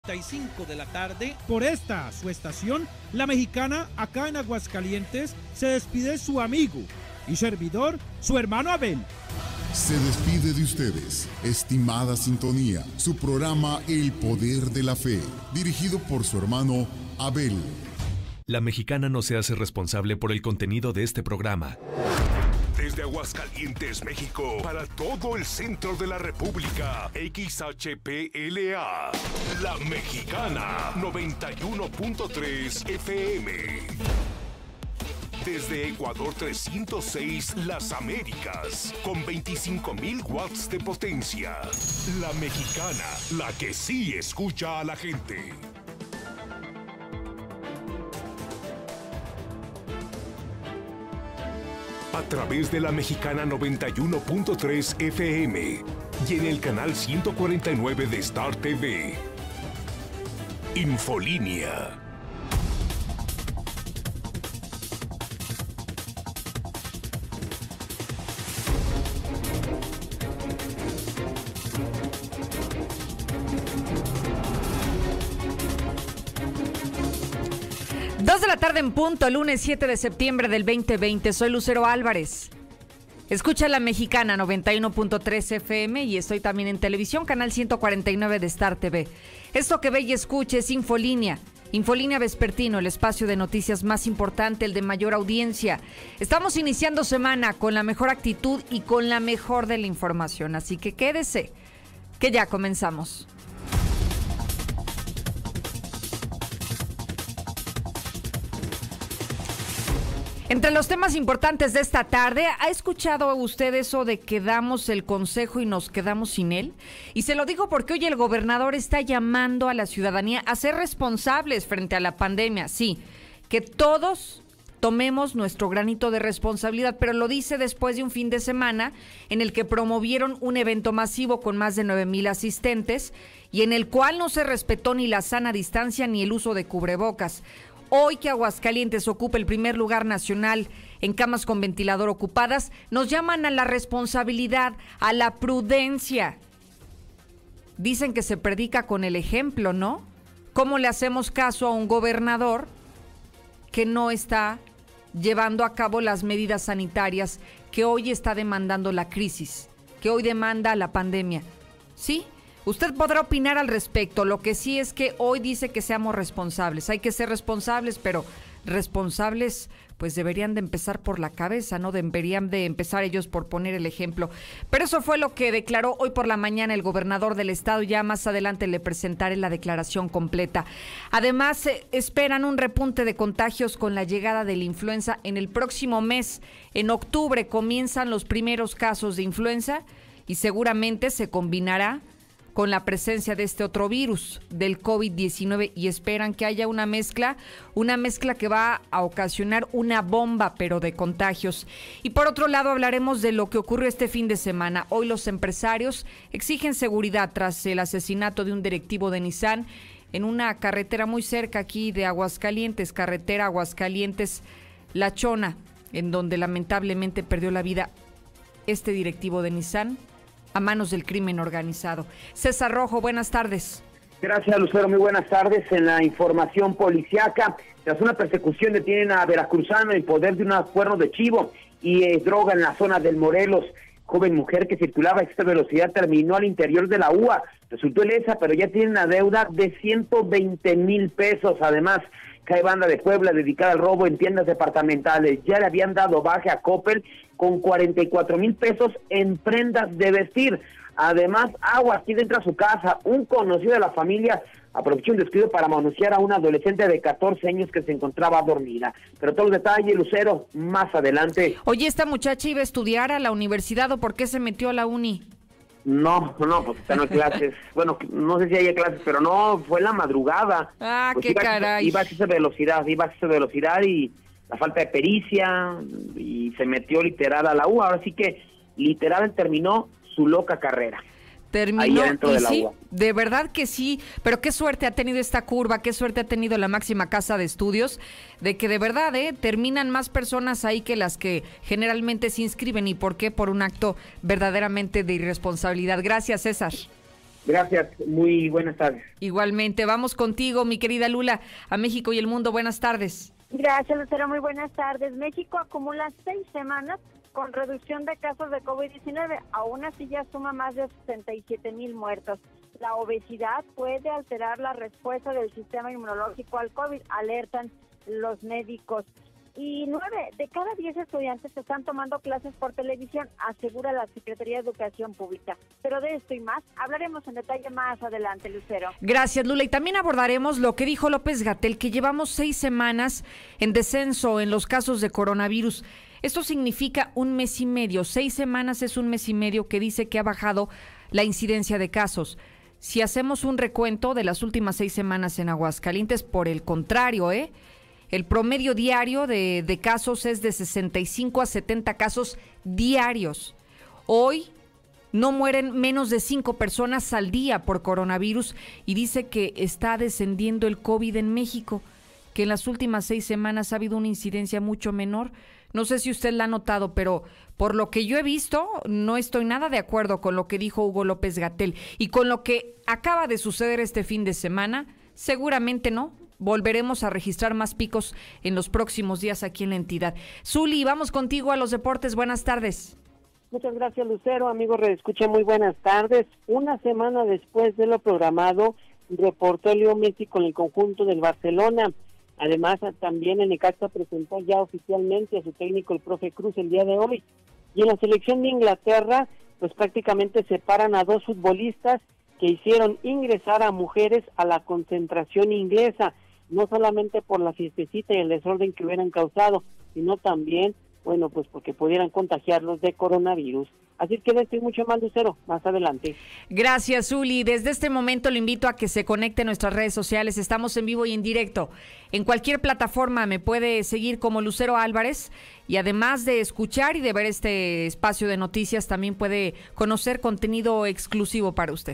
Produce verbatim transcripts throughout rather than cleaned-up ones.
cinco de la tarde. Por esta, su estación, La Mexicana, acá en Aguascalientes, se despide su amigo y servidor, su hermano Abel. Se despide de ustedes, estimada sintonía, su programa El Poder de la Fe, dirigido por su hermano Abel. La Mexicana no se hace responsable por el contenido de este programa. Desde Aguascalientes, México, para todo el centro de la República, X H P L A, La Mexicana, noventa y uno punto tres F M. Desde Ecuador trescientos seis, Las Américas, con veinticinco mil watts de potencia. La Mexicana, la que sí escucha a la gente. A través de La Mexicana noventa y uno punto tres F M y en el canal ciento cuarenta y nueve de Star T V. Infolínea. Dos de la tarde en punto, lunes siete de septiembre del veinte veinte. Soy Lucero Álvarez. Escucha La Mexicana noventa y uno punto tres F M y estoy también en televisión, canal ciento cuarenta y nueve de Star T V. Esto que ve y escuche es Infolínea. Infolínea Vespertino, el espacio de noticias más importante, el de mayor audiencia. Estamos iniciando semana con la mejor actitud y con la mejor de la información. Así que quédese, que ya comenzamos. Entre los temas importantes de esta tarde, ¿ha escuchado usted eso de que damos el consejo y nos quedamos sin él? Y se lo digo porque hoy el gobernador está llamando a la ciudadanía a ser responsables frente a la pandemia. Sí, que todos tomemos nuestro granito de responsabilidad, pero lo dice después de un fin de semana en el que promovieron un evento masivo con más de nueve mil asistentes y en el cual no se respetó ni la sana distancia ni el uso de cubrebocas. Hoy que Aguascalientes ocupa el primer lugar nacional en camas con ventilador ocupadas, nos llaman a la responsabilidad, a la prudencia. Dicen que se predica con el ejemplo, ¿no? ¿Cómo le hacemos caso a un gobernador que no está llevando a cabo las medidas sanitarias que hoy está demandando la crisis, que hoy demanda la pandemia? ¿Sí? Usted podrá opinar al respecto, lo que sí es que hoy dice que seamos responsables, hay que ser responsables, pero responsables pues deberían de empezar por la cabeza, ¿no? Deberían de empezar ellos por poner el ejemplo. Pero eso fue lo que declaró hoy por la mañana el gobernador del estado, ya más adelante le presentaré la declaración completa. Además, eh, esperan un repunte de contagios con la llegada de la influenza en el próximo mes. En octubre comienzan los primeros casos de influenza y seguramente se combinará con la presencia de este otro virus, del COVID diecinueve, y esperan que haya una mezcla, una mezcla que va a ocasionar una bomba, pero de contagios. Y por otro lado hablaremos de lo que ocurrió este fin de semana. Hoy los empresarios exigen seguridad tras el asesinato de un directivo de Nissan en una carretera muy cerca aquí de Aguascalientes, carretera Aguascalientes-La Chona, en donde lamentablemente perdió la vida este directivo de Nissan a manos del crimen organizado. César Rojo, buenas tardes. Gracias, Lucero, muy buenas tardes. En la información policiaca, tras una persecución detienen a veracruzano en poder de unos cuernos de chivo y eh, droga en la zona del Morelos. Joven mujer que circulaba a extra velocidad terminó al interior de la U A. Resultó ilesa, pero ya tiene una deuda de ciento veinte mil pesos. Además, cae banda de Puebla dedicada al robo en tiendas departamentales. Ya le habían dado baja a Coppel con cuarenta y cuatro mil pesos en prendas de vestir. Además, agua aquí dentro de su casa. Un conocido de la familia aprovechó un descuido para manosear a una adolescente de catorce años que se encontraba dormida. Pero todos los detalles, Lucero, más adelante. Oye, ¿esta muchacha iba a estudiar a la universidad o por qué se metió a la uni? No, no, pues están en clases. Bueno, no sé si hay clases, pero no, fue en la madrugada. Ah, pues qué iba, caray. Iba a esa velocidad, iba a esa velocidad y la falta de pericia y se metió literal a la U A. Ahora sí que literal terminó su loca carrera. Terminó, y sí, de verdad que sí, pero qué suerte ha tenido esta curva, qué suerte ha tenido la máxima casa de estudios, de que de verdad eh, terminan más personas ahí que las que generalmente se inscriben. ¿Y por qué? Por un acto verdaderamente de irresponsabilidad. Gracias, César. Gracias, muy buenas tardes. Igualmente, vamos contigo, mi querida Lula, a México y el mundo. Buenas tardes. Gracias, Lucero. Muy buenas tardes. México acumula seis semanas con reducción de casos de COVID diecinueve. Aún así ya suma más de sesenta y siete mil muertos. La obesidad puede alterar la respuesta del sistema inmunológico al COVID, alertan los médicos. Y nueve de cada diez estudiantes están tomando clases por televisión, asegura la Secretaría de Educación Pública. Pero de esto y más hablaremos en detalle más adelante, Lucero. Gracias, Lula. Y también abordaremos lo que dijo López-Gatell, que llevamos seis semanas en descenso en los casos de coronavirus. Esto significa un mes y medio. Seis semanas es un mes y medio que dice que ha bajado la incidencia de casos. Si hacemos un recuento de las últimas seis semanas en Aguascalientes, por el contrario, ¿eh? El promedio diario de, de casos es de sesenta y cinco a setenta casos diarios. Hoy no mueren menos de cinco personas al día por coronavirus y dice que está descendiendo el COVID en México, que en las últimas seis semanas ha habido una incidencia mucho menor. No sé si usted la ha notado, pero por lo que yo he visto, no estoy nada de acuerdo con lo que dijo Hugo López-Gatell y con lo que acaba de suceder este fin de semana, seguramente no. Volveremos a registrar más picos en los próximos días aquí en la entidad. Zuli, vamos contigo a los deportes. Buenas tardes. Muchas gracias, Lucero. Amigos, reescucha, muy buenas tardes. Una semana después de lo programado, reportó Leo Messi con el conjunto del Barcelona. Además, también el Necaxa presentó ya oficialmente a su técnico, el profe Cruz, el día de hoy. Y en la selección de Inglaterra, pues prácticamente separan a dos futbolistas que hicieron ingresar a mujeres a la concentración inglesa, no solamente por la fiestecita y el desorden que hubieran causado, sino también, bueno, pues porque pudieran contagiarlos de coronavirus. Así que le estoy mucho más, Lucero, más adelante. Gracias, Zuli. Desde este momento lo invito a que se conecte a nuestras redes sociales. Estamos en vivo y en directo. En cualquier plataforma me puede seguir como Lucero Álvarez y además de escuchar y de ver este espacio de noticias, también puede conocer contenido exclusivo para usted.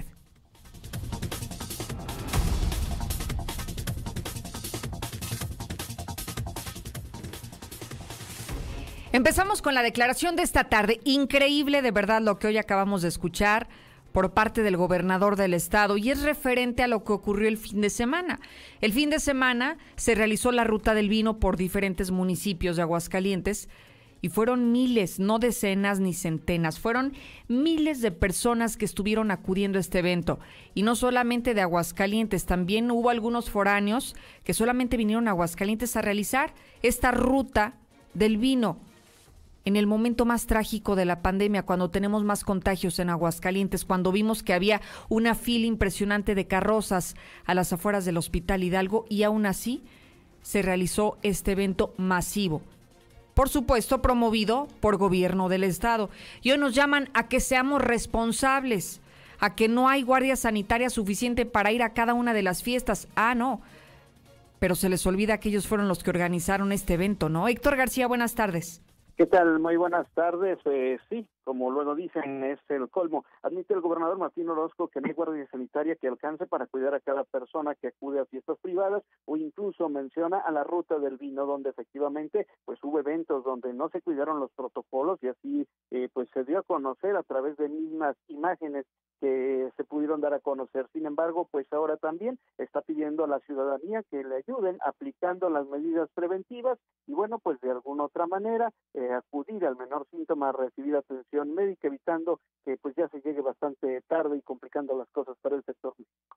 Empezamos con la declaración de esta tarde. Increíble, de verdad, lo que hoy acabamos de escuchar por parte del gobernador del estado, y es referente a lo que ocurrió el fin de semana. El fin de semana se realizó la ruta del vino por diferentes municipios de Aguascalientes y fueron miles, no decenas ni centenas, fueron miles de personas que estuvieron acudiendo a este evento. Y no solamente de Aguascalientes, también hubo algunos foráneos que solamente vinieron a Aguascalientes a realizar esta ruta del vino. En el momento más trágico de la pandemia, cuando tenemos más contagios en Aguascalientes, cuando vimos que había una fila impresionante de carrozas a las afueras del Hospital Hidalgo, y aún así se realizó este evento masivo. Por supuesto, promovido por gobierno del estado. Y hoy nos llaman a que seamos responsables, a que no hay guardia sanitaria suficiente para ir a cada una de las fiestas. Ah, no. Pero se les olvida que ellos fueron los que organizaron este evento, ¿no? Héctor García, buenas tardes. ¿Qué tal? Muy buenas tardes. Eh, sí, como luego dicen, es el colmo. Admite el gobernador Martín Orozco que no hay guardia sanitaria que alcance para cuidar a cada persona que acude a fiestas privadas, o incluso menciona a la ruta del vino, donde efectivamente pues hubo eventos donde no se cuidaron los protocolos y así eh, pues se dio a conocer a través de mismas imágenes que se pudieron dar a conocer. Sin embargo, pues ahora también está pidiendo a la ciudadanía que le ayuden aplicando las medidas preventivas y bueno, pues de alguna otra manera eh, acudir al menor síntoma a recibir atención médica, evitando que pues ya se llegue bastante tarde y complicando las cosas para el sector.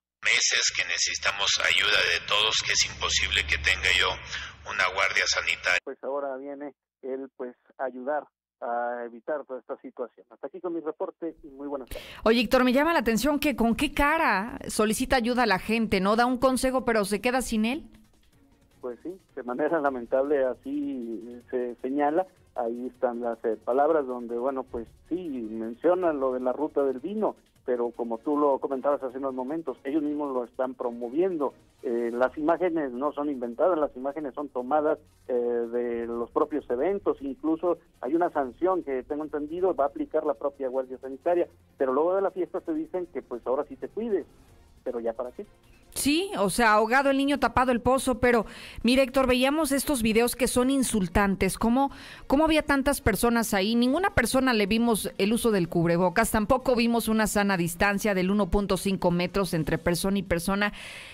Meses que necesitamos ayuda de todos, que es imposible que tenga yo una guardia sanitaria. Pues ahora viene él pues ayudar a evitar toda esta situación. Hasta aquí con mi reporte y muy buenas tardes. Oye, Héctor, me llama la atención que con qué cara solicita ayuda a la gente, ¿no? Da un consejo, pero se queda sin él. Pues sí, de manera lamentable así se señala. Ahí están las eh, palabras donde, bueno, pues sí, mencionan lo de la ruta del vino, pero como tú lo comentabas hace unos momentos, ellos mismos lo están promoviendo. Eh, las imágenes no son inventadas, las imágenes son tomadas eh, de los propios eventos, incluso hay una sanción que tengo entendido va a aplicar la propia Guardia Sanitaria, pero luego de la fiesta te dicen que pues ahora sí te cuides, pero ya para qué. Sí, o sea, ahogado el niño, tapado el pozo, pero mire, Héctor, veíamos estos videos que son insultantes, ¿cómo, cómo había tantas personas ahí? Ninguna persona le vimos el uso del cubrebocas, tampoco vimos una sana distancia del uno punto cinco metros entre persona y persona.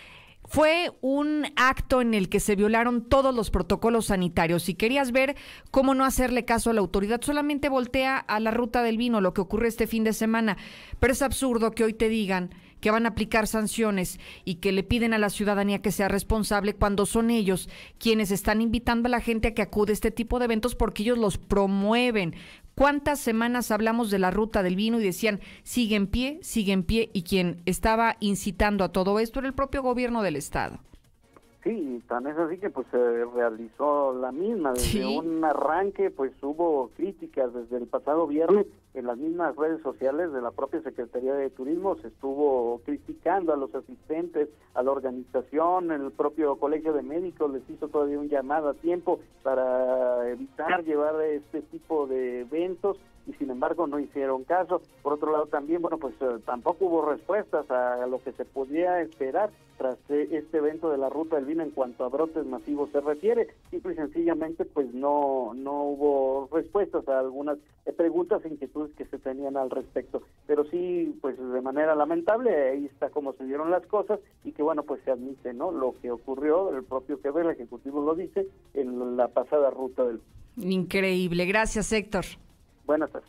Fue un acto en el que se violaron todos los protocolos sanitarios. Si querías ver cómo no hacerle caso a la autoridad, solamente voltea a la Ruta del Vino, lo que ocurre este fin de semana. Pero es absurdo que hoy te digan que van a aplicar sanciones y que le piden a la ciudadanía que sea responsable cuando son ellos quienes están invitando a la gente a que acude a este tipo de eventos porque ellos los promueven. ¿Cuántas semanas hablamos de la Ruta del Vino y decían, sigue en pie, sigue en pie, y quien estaba incitando a todo esto era el propio gobierno del estado? Sí, tan es así que pues se realizó la misma, desde sí. un arranque pues hubo críticas desde el pasado viernes en las mismas redes sociales de la propia Secretaría de Turismo, se estuvo criticando a los asistentes, a la organización, el propio Colegio de Médicos les hizo todavía un llamado a tiempo para evitar llevar este tipo de eventos y sin embargo no hicieron caso. Por otro lado también, bueno, pues eh, tampoco hubo respuestas a lo que se podía esperar tras eh, este evento de la Ruta del Vino en cuanto a brotes masivos se refiere. Simple y sencillamente pues no no hubo respuestas a algunas eh, preguntas e inquietudes que se tenían al respecto. Pero sí, pues de manera lamentable, ahí está cómo se dieron las cosas y que bueno, pues se admite, ¿no? Lo que ocurrió, el propio jefe del Ejecutivo lo dice, en la pasada Ruta del Vino. Increíble. Gracias, Héctor. Buenas tardes.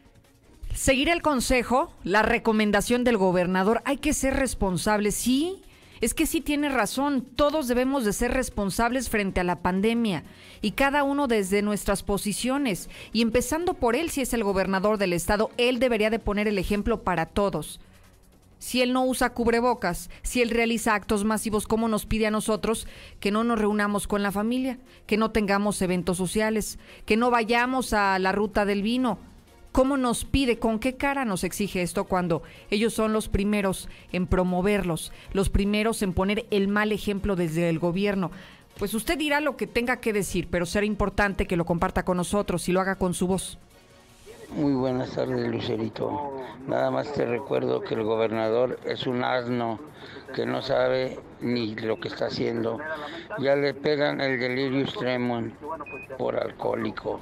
Seguir el consejo, la recomendación del gobernador, hay que ser responsables, sí, es que sí tiene razón, todos debemos de ser responsables frente a la pandemia y cada uno desde nuestras posiciones y empezando por él, si es el gobernador del estado, él debería de poner el ejemplo para todos. Si él no usa cubrebocas, si él realiza actos masivos, ¿cómo nos pide a nosotros que no nos reunamos con la familia, que no tengamos eventos sociales, que no vayamos a la Ruta del Vino? ¿Cómo nos pide, con qué cara nos exige esto cuando ellos son los primeros en promoverlos, los primeros en poner el mal ejemplo desde el gobierno? Pues usted dirá lo que tenga que decir, pero será importante que lo comparta con nosotros y lo haga con su voz. Muy buenas tardes, Lucerito. Nada más te recuerdo que el gobernador es un asno que no sabe ni lo que está haciendo. Ya le pegan el delirium tremens por alcohólico.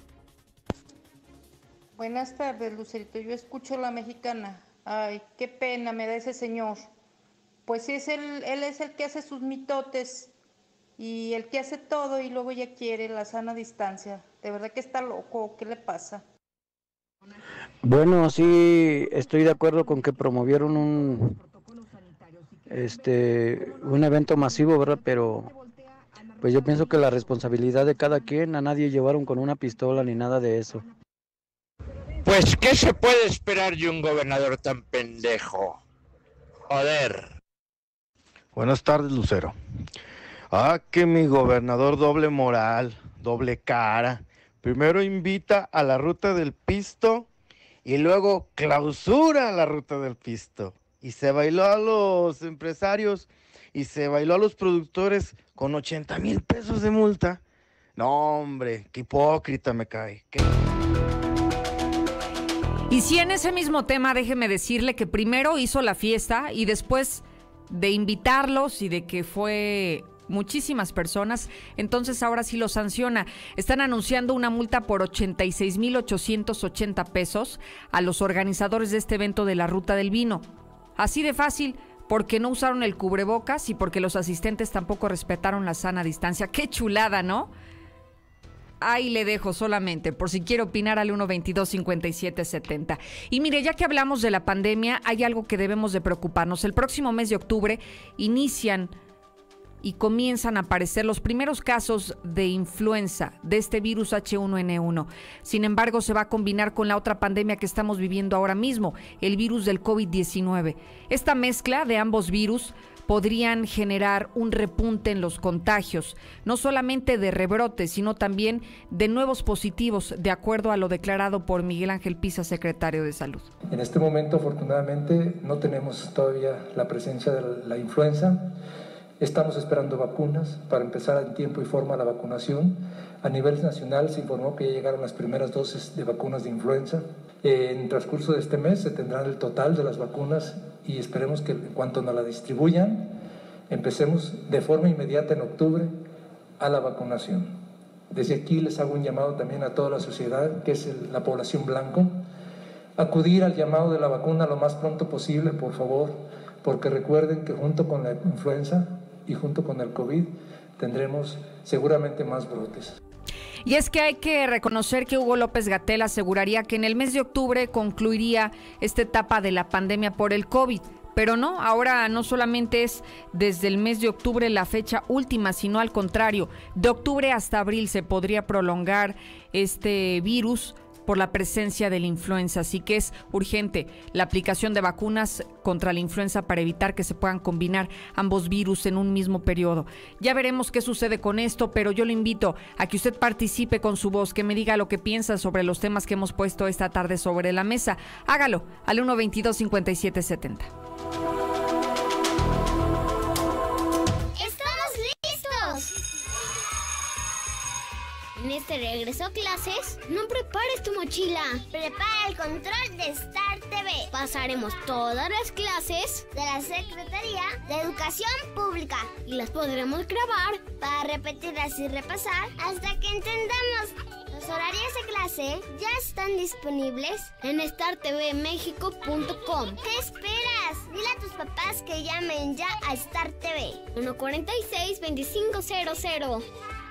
Buenas tardes, Lucerito. Yo escucho La Mexicana. Ay, qué pena me da ese señor. Pues es él, él es el que hace sus mitotes y el que hace todo y luego ya quiere la sana distancia. De verdad que está loco. ¿Qué le pasa? Bueno, sí, estoy de acuerdo con que promovieron un este un evento masivo, ¿verdad? Pero pues yo pienso que la responsabilidad de cada quien, a nadie llevaron con una pistola ni nada de eso. Pues, ¿qué se puede esperar de un gobernador tan pendejo? Joder. Buenas tardes, Lucero. Ah, que mi gobernador doble moral, doble cara. Primero invita a la Ruta del Pisto y luego clausura la Ruta del Pisto. Y se bailó a los empresarios y se bailó a los productores con ochenta mil pesos de multa. No, hombre, qué hipócrita me cae. ¿Qué? Y si en ese mismo tema, déjeme decirle que primero hizo la fiesta y después de invitarlos y de que fue muchísimas personas, entonces ahora sí lo sanciona. Están anunciando una multa por ochenta y seis mil ochocientos ochenta pesos a los organizadores de este evento de la Ruta del Vino. Así de fácil, porque no usaron el cubrebocas y porque los asistentes tampoco respetaron la sana distancia. ¡Qué chulada!, ¿no? Ahí le dejo solamente, por si quiere opinar, al uno veintidós cincuenta y siete setenta. Y mire, ya que hablamos de la pandemia, hay algo que debemos de preocuparnos. El próximo mes de octubre inician y comienzan a aparecer los primeros casos de influenza de este virus hache uno ene uno. Sin embargo, se va a combinar con la otra pandemia que estamos viviendo ahora mismo, el virus del COVID diecinueve. Esta mezcla de ambos virus podrían generar un repunte en los contagios, no solamente de rebrotes, sino también de nuevos positivos, de acuerdo a lo declarado por Miguel Ángel Pisa, secretario de Salud. En este momento, afortunadamente, no tenemos todavía la presencia de la influenza. Estamos esperando vacunas para empezar en tiempo y forma la vacunación. A nivel nacional se informó que ya llegaron las primeras dosis de vacunas de influenza. En el transcurso de este mes se tendrán el total de las vacunas y esperemos que en cuanto nos la distribuyan, empecemos de forma inmediata en octubre a la vacunación. Desde aquí les hago un llamado también a toda la sociedad, que es el, la población blanco, acudir al llamado de la vacuna lo más pronto posible, por favor, porque recuerden que junto con la influenza y junto con el COVID tendremos seguramente más brotes. Y es que hay que reconocer que Hugo López-Gatell aseguraría que en el mes de octubre concluiría esta etapa de la pandemia por el COVID. Pero no, ahora no solamente es desde el mes de octubre la fecha última, sino al contrario, de octubre hasta abril se podría prolongar este virus por la presencia de la influenza, así que es urgente la aplicación de vacunas contra la influenza para evitar que se puedan combinar ambos virus en un mismo periodo. Ya veremos qué sucede con esto, pero yo lo invito a que usted participe con su voz, que me diga lo que piensa sobre los temas que hemos puesto esta tarde sobre la mesa. Hágalo al uno veintidós cincuenta y siete setenta. En este regreso a clases, no prepares tu mochila. Prepara el control de Star T V. Pasaremos todas las clases de la Secretaría de Educación Pública y las podremos grabar para repetirlas y repasar hasta que entendamos. Los horarios de clase ya están disponibles en star t v mexico punto com. ¿Qué esperas? Dile a tus papás que llamen ya a Star T V. uno cuarenta y seis, veinticinco cero cero.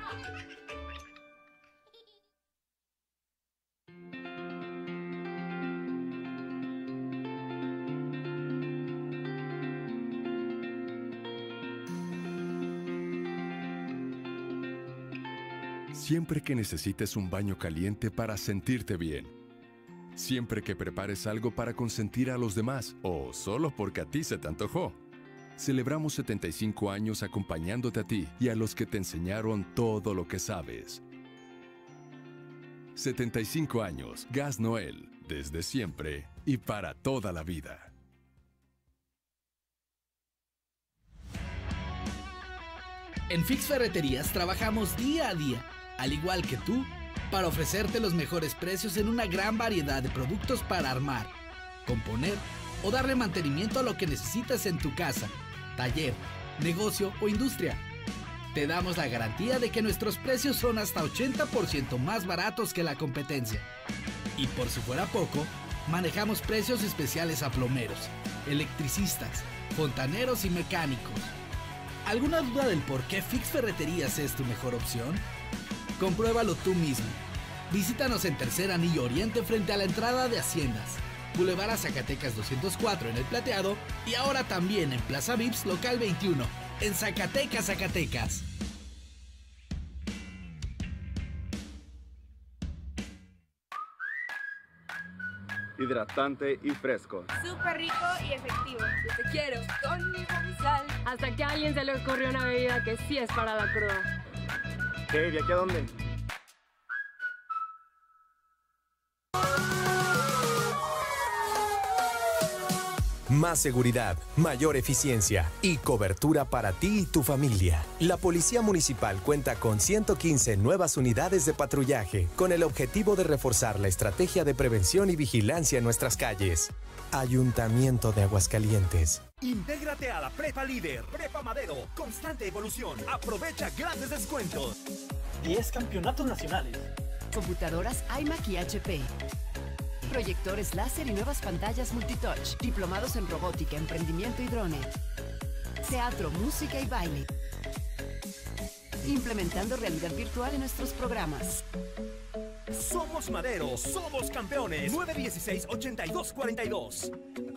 Siempre que necesites un baño caliente para sentirte bien. Siempre que prepares algo para consentir a los demás o solo porque a ti se te antojó. Celebramos setenta y cinco años acompañándote a ti y a los que te enseñaron todo lo que sabes. setenta y cinco años, Gas Noel, desde siempre y para toda la vida. En Fix Ferreterías trabajamos día a día, al igual que tú, para ofrecerte los mejores precios en una gran variedad de productos para armar, componer o darle mantenimiento a lo que necesitas en tu casa, taller, negocio o industria. Te damos la garantía de que nuestros precios son hasta ochenta por ciento más baratos que la competencia. Y por si fuera poco, manejamos precios especiales a plomeros, electricistas, fontaneros y mecánicos. ¿Alguna duda del por qué Fix Ferreterías es tu mejor opción? Compruébalo tú mismo. Visítanos en Tercer Anillo Oriente frente a la entrada de Haciendas, Boulevard a Zacatecas doscientos cuatro en El Plateado y ahora también en Plaza Vips Local veintiuno, en Zacatecas, Zacatecas. Hidratante y fresco. Súper rico y efectivo. Yo te quiero con mi sal. Hasta que a alguien se le ocurrió una bebida que sí es para la cruda. ¿Qué? ¿De aquí a dónde? Más seguridad, mayor eficiencia y cobertura para ti y tu familia. La Policía Municipal cuenta con ciento quince nuevas unidades de patrullaje con el objetivo de reforzar la estrategia de prevención y vigilancia en nuestras calles. Ayuntamiento de Aguascalientes. Intégrate a la Prepa Líder, Prepa Madero, constante evolución. Aprovecha grandes descuentos. diez campeonatos nacionales. Computadoras iMac y H P. Proyectores láser y nuevas pantallas multitouch. Diplomados en robótica, emprendimiento y drone. Teatro, música y baile. Implementando realidad virtual en nuestros programas. Somos Madero, somos campeones. nueve dieciséis, ochenta y dos cuarenta y dos.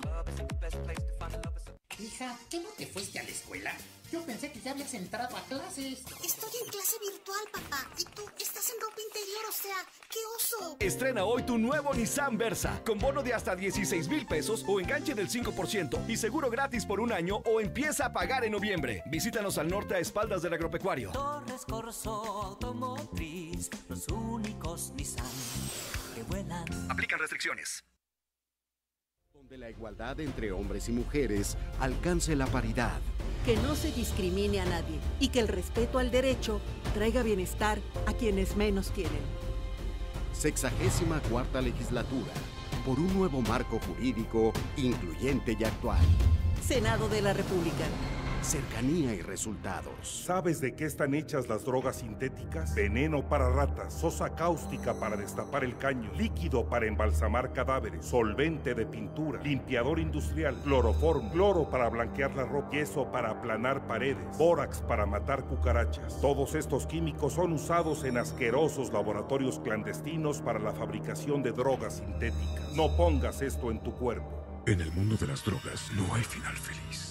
Hija, ¿qué no te fuiste a la escuela? Yo pensé que ya habías entrado a clases. Estoy en clase virtual, papá. Y tú estás en ropa interior, o sea, ¡qué oso! Estrena hoy tu nuevo Nissan Versa, con bono de hasta dieciséis mil pesos o enganche del cinco por ciento y seguro gratis por un año o empieza a pagar en noviembre. Visítanos al norte a espaldas del Agropecuario. Torres Corso Automotriz, los únicos Nissan que vuelan. Aplican restricciones. Donde la igualdad entre hombres y mujeres alcance la paridad. Que no se discrimine a nadie y que el respeto al derecho traiga bienestar a quienes menos tienen. Sexagésima cuarta legislatura, por un nuevo marco jurídico incluyente y actual. Senado de la República. cercanía y resultados. ¿Sabes de qué están hechas las drogas sintéticas? Veneno para ratas, sosa cáustica para destapar el caño, líquido para embalsamar cadáveres, solvente de pintura, limpiador industrial, cloroformo, cloro para blanquear la ropa, yeso para aplanar paredes, bórax para matar cucarachas. Todos estos químicos son usados en asquerosos laboratorios clandestinos para la fabricación de drogas sintéticas. No pongas esto en tu cuerpo. En el mundo de las drogas no hay final feliz.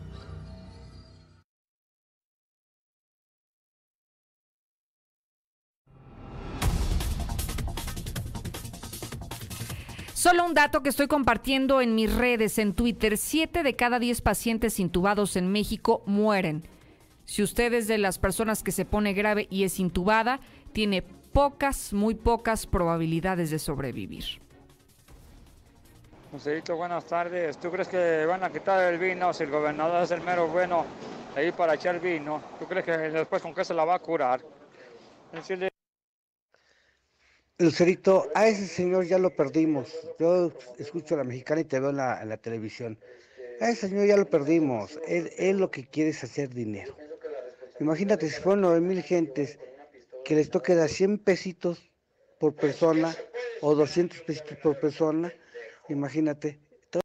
Solo un dato que estoy compartiendo en mis redes, en Twitter. Siete de cada diez pacientes intubados en México mueren. Si usted es de las personas que se pone grave y es intubada, tiene pocas, muy pocas probabilidades de sobrevivir. Lucerito, buenas tardes. ¿Tú crees que van a quitar el vino si el gobernador es el mero bueno ahí para echar vino? ¿Tú crees que después con qué se la va a curar? Decirle... Lucerito, a ese señor ya lo perdimos. Yo escucho a la Mexicana y te veo en la, en la televisión. A ese señor ya lo perdimos. Él, él lo que quiere es hacer dinero. Imagínate si fueron nueve mil gentes que les toque dar cien pesitos por persona o doscientos pesitos por persona. Imagínate.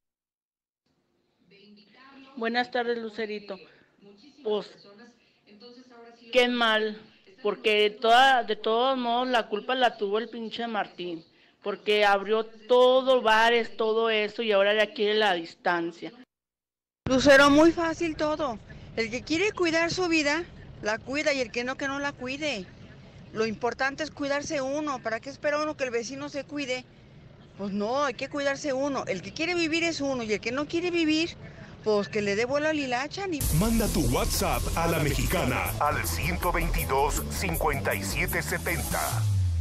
Buenas tardes, Lucerito. Pues, qué mal, porque toda, de todos modos la culpa la tuvo el pinche Martín, porque abrió todo, bares, todo eso, y ahora ya quiere la distancia. Lucero, muy fácil todo. El que quiere cuidar su vida, la cuida, y el que no, que no la cuide. Lo importante es cuidarse uno. ¿Para qué espera uno que el vecino se cuide? Pues no, hay que cuidarse uno. El que quiere vivir es uno, y el que no quiere vivir, pues que le dé vuelo al hilacha. Ni... Manda tu WhatsApp a la Mexicana al ciento veintidós, cincuenta y siete setenta.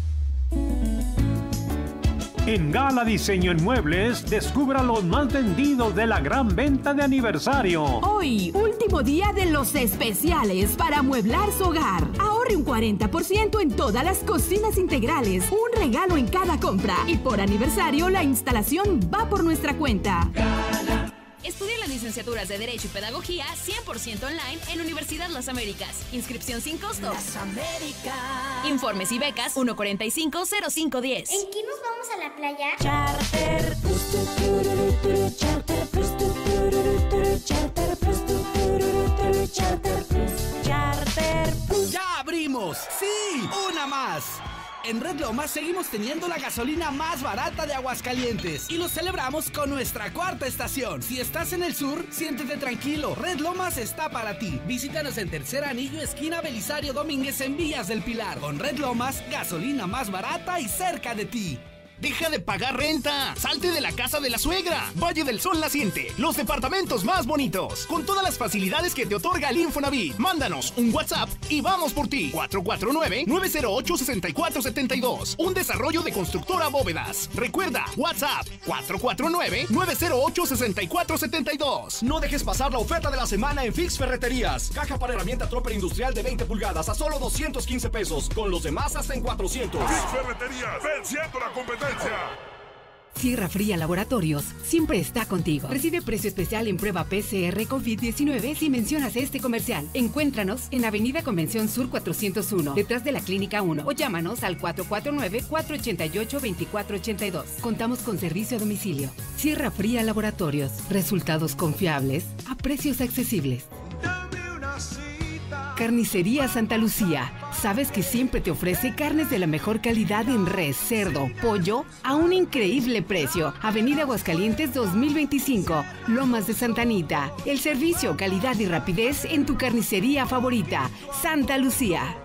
En Gala Diseño en Muebles, descubra los más vendidos de la gran venta de aniversario. Hoy, último día de los especiales para amueblar su hogar. Ahorre un cuarenta por ciento en todas las cocinas integrales, un regalo en cada compra. Y por aniversario, la instalación va por nuestra cuenta. Gala. Estudia las licenciaturas de Derecho y Pedagogía cien por ciento online en Universidad Las Américas. Inscripción sin costo. Las Américas. Informes y becas uno cuarenta y cinco, cero cinco diez. ¿En qué nos vamos a la playa? Charter. Charter. Charter. ¡Ya abrimos! ¡Sí! ¡Una más! En Red Lomas seguimos teniendo la gasolina más barata de Aguascalientes y lo celebramos con nuestra cuarta estación. Si estás en el sur, siéntete tranquilo, Red Lomas está para ti. Visítanos en Tercer Anillo, esquina Belisario Domínguez en Villas del Pilar. Con Red Lomas, gasolina más barata y cerca de ti. ¡Deja de pagar renta! ¡Salte de la casa de la suegra! Valle del Sol Naciente, los departamentos más bonitos, con todas las facilidades que te otorga el Infonavit. Mándanos un WhatsApp y vamos por ti. cuatro cuatro nueve, nueve cero ocho, seis cuatro siete dos. Un desarrollo de Constructora Bóvedas. Recuerda, WhatsApp cuatro cuatro nueve, nueve cero ocho, seis cuatro siete dos. No dejes pasar la oferta de la semana en Fix Ferreterías. Caja para herramienta Tropper industrial de veinte pulgadas a solo doscientos quince pesos, con los demás hasta en cuatrocientos. Fix Ferreterías, venciendo la competencia. Sierra Fría Laboratorios siempre está contigo. Recibe precio especial en prueba P C R COVID diecinueve si mencionas este comercial. Encuéntranos en Avenida Convención Sur cuatrocientos uno, detrás de la Clínica uno, o llámanos al cuatro cuatro nueve, cuatro ocho ocho, dos cuatro ocho dos. Contamos con servicio a domicilio. Sierra Fría Laboratorios. Resultados confiables a precios accesibles. Carnicería Santa Lucía. ¿Sabes que siempre te ofrece carnes de la mejor calidad en res, cerdo, pollo a un increíble precio? Avenida Aguascalientes dos mil veinticinco, Lomas de Santa Anita. El servicio, calidad y rapidez en tu carnicería favorita, Santa Lucía.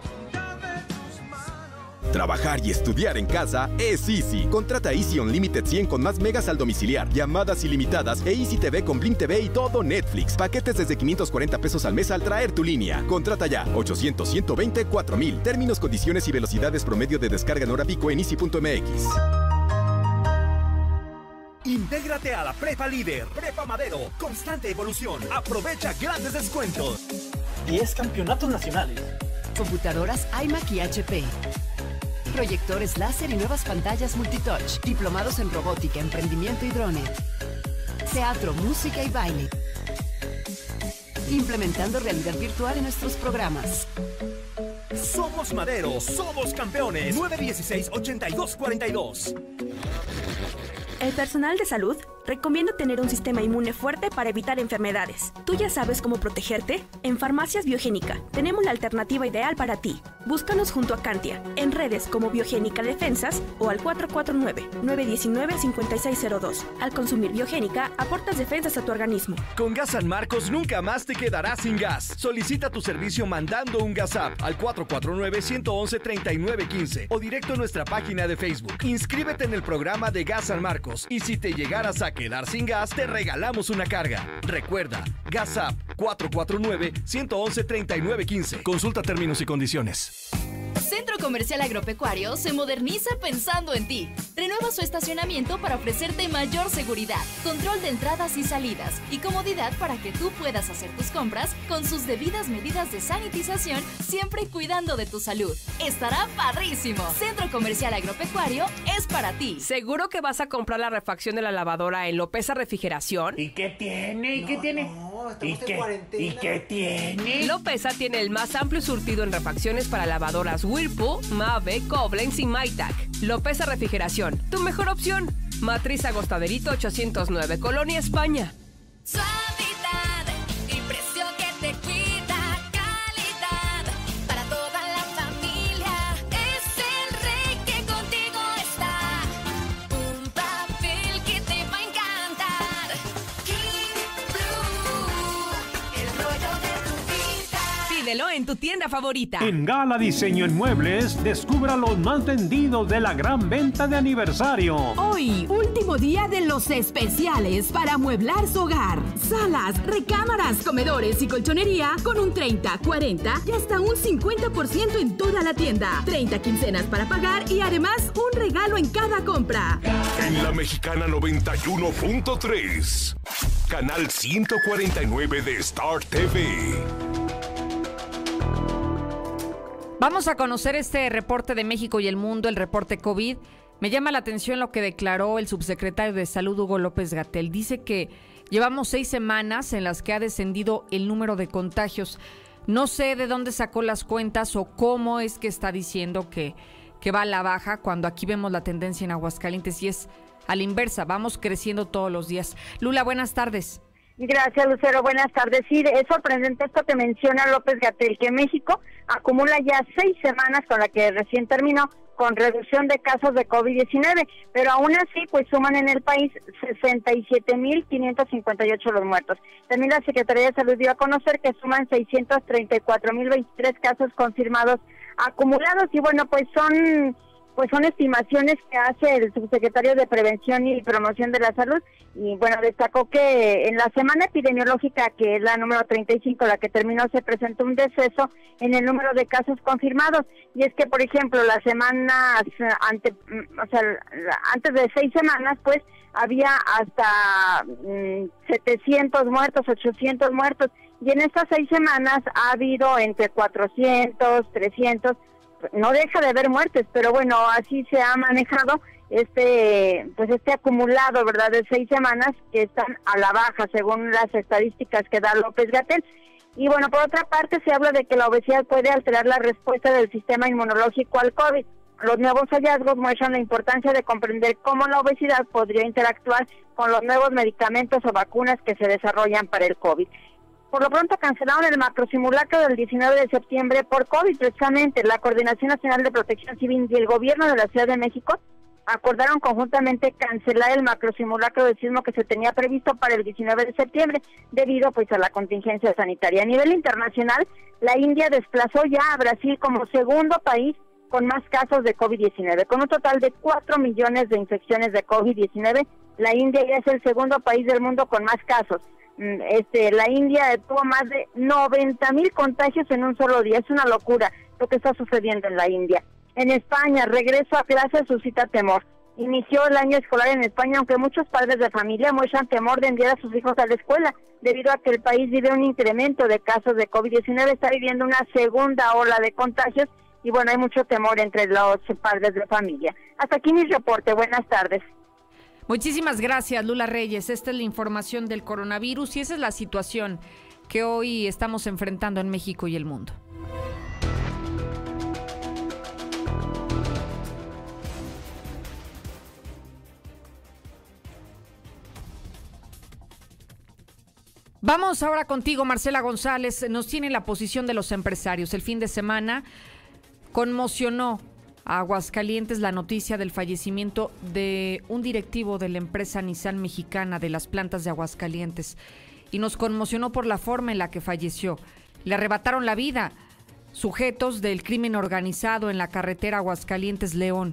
Trabajar y estudiar en casa es Easy. Contrata Easy Unlimited cien con más megas al domiciliar, llamadas ilimitadas e Easy T V con Blim T V y todo Netflix. Paquetes desde quinientos cuarenta pesos al mes al traer tu línea. Contrata ya. ochocientos, ciento veinte, cuatro mil. Términos, condiciones y velocidades promedio de descarga en hora pico en easy punto m x. Intégrate a la Prepa Líder, Prepa Madero, constante evolución. Aprovecha grandes descuentos. diez campeonatos nacionales. Computadoras iMac y H P. Proyectores láser y nuevas pantallas multitouch. Diplomados en robótica, emprendimiento y drone. Teatro, música y baile. implementando realidad virtual en nuestros programas. Somos Madero, somos campeones. nueve dieciséis, ochenta y dos cuarenta y dos. El personal de salud recomienda tener un sistema inmune fuerte para evitar enfermedades. ¿Tú ya sabes cómo protegerte? En Farmacias Biogénica tenemos la alternativa ideal para ti. Búscanos junto a Cantia, en redes como Biogénica Defensas o al cuatro cuatro nueve, nueve uno nueve, cinco seis cero dos. Al consumir Biogénica, aportas defensas a tu organismo. Con Gas San Marcos nunca más te quedarás sin gas. Solicita tu servicio mandando un GasApp al cuatro cuatro nueve, uno uno, tres nueve uno cinco o directo en nuestra página de Facebook. Inscríbete en el programa de Gas San Marcos y si te llegaras a quedar sin gas, te regalamos una carga. Recuerda, GasApp cuatro cuatro nueve, uno uno, tres nueve uno cinco. Consulta términos y condiciones. Centro Comercial Agropecuario se moderniza pensando en ti. Renueva su estacionamiento para ofrecerte mayor seguridad, control de entradas y salidas y comodidad para que tú puedas hacer tus compras con sus debidas medidas de sanitización, siempre cuidando de tu salud. Estará padrísimo. Centro Comercial Agropecuario es para ti. ¿Seguro que vas a comprar la refacción de la lavadora en Lopeza Refrigeración? ¿Y qué tiene? ¿Y qué no, tiene? No, ¿Y qué? cuarentena. ¿Y qué tiene? Lopeza tiene el más amplio surtido en refacciones para lavadoras Whirlpool, Mave, Koblenz y Maytag. Lopeza Refrigeración, tu mejor opción. Matriz Agostaderito ochocientos nueve, Colonia, España. Suavidad y precio que te cuida, calidad para toda la familia. Es el rey que contigo está. Un papel que te va a encantar. King Blue, el rollo de tu vida. Pídelo en tu tienda favorita. En Gala Diseño en Muebles, descubra los más vendidos de la gran venta de aniversario. Hoy, último día de los especiales para amueblar su hogar. Salas, recámaras, comedores y colchonería con un treinta, cuarenta y hasta un cincuenta por ciento en toda la tienda. treinta quincenas para pagar y además un regalo en cada compra. En la Mexicana noventa y uno punto tres, canal ciento cuarenta y nueve de Star T V. Vamos a conocer este reporte de México y el mundo, el reporte COVID. Me llama la atención lo que declaró el subsecretario de Salud, Hugo López-Gatell. Dice que llevamos seis semanas en las que ha descendido el número de contagios. No sé de dónde sacó las cuentas o cómo es que está diciendo que, que va a la baja, cuando aquí vemos la tendencia en Aguascalientes y es a la inversa. Vamos creciendo todos los días. Lula, buenas tardes. Gracias, Lucero. Buenas tardes. Sí, es sorprendente esto que menciona López-Gatell, que México acumula ya seis semanas con la que recién terminó con reducción de casos de COVID diecinueve, pero aún así pues suman en el país sesenta y siete mil quinientos cincuenta y ocho los muertos. También la Secretaría de Salud dio a conocer que suman seiscientos treinta y cuatro mil veintitrés casos confirmados acumulados y bueno, pues son pues son estimaciones que hace el subsecretario de Prevención y Promoción de la Salud y bueno, destacó que en la semana epidemiológica, que es la número treinta y cinco, la que terminó, se presentó un deceso en el número de casos confirmados y es que, por ejemplo, las semanas ante, o sea, antes de seis semanas, pues había hasta mmm, setecientos muertos, ochocientos muertos y en estas seis semanas ha habido entre cuatrocientos, trescientos. No deja de haber muertes, pero bueno, así se ha manejado este pues este acumulado, ¿verdad?, de seis semanas que están a la baja según las estadísticas que da López-Gatell. Y bueno, por otra parte se habla de que la obesidad puede alterar la respuesta del sistema inmunológico al COVID. Los nuevos hallazgos muestran la importancia de comprender cómo la obesidad podría interactuar con los nuevos medicamentos o vacunas que se desarrollan para el COVID. Por lo pronto cancelaron el macrosimulacro del diecinueve de septiembre por COVID. Precisamente la Coordinación Nacional de Protección Civil y el Gobierno de la Ciudad de México acordaron conjuntamente cancelar el macrosimulacro del sismo que se tenía previsto para el diecinueve de septiembre debido pues a la contingencia sanitaria. A nivel internacional, la India desplazó ya a Brasil como segundo país con más casos de COVID diecinueve. Con un total de cuatro millones de infecciones de COVID diecinueve, la India ya es el segundo país del mundo con más casos. Este, la India tuvo más de noventa mil contagios en un solo día. Es una locura lo que está sucediendo en la India. En España, regreso a clases suscita temor. Inició el año escolar en España, aunque muchos padres de familia muestran temor de enviar a sus hijos a la escuela, debido a que el país vive un incremento de casos de COVID diecinueve, está viviendo una segunda ola de contagios y bueno, hay mucho temor entre los padres de familia. Hasta aquí mi reporte. Buenas tardes. Muchísimas gracias, Lula Reyes. Esta es la información del coronavirus y esa es la situación. que hoy estamos enfrentando en México y el mundo. Vamos ahora contigo, Marcela González. Nos tiene la posición de los empresarios. El fin de semana conmocionó a Aguascalientes la noticia del fallecimiento de un directivo de la empresa Nissan mexicana de las plantas de Aguascalientes. Y nos conmocionó por la forma en la que falleció. Le arrebataron la vida sujetos del crimen organizado en la carretera Aguascalientes-León,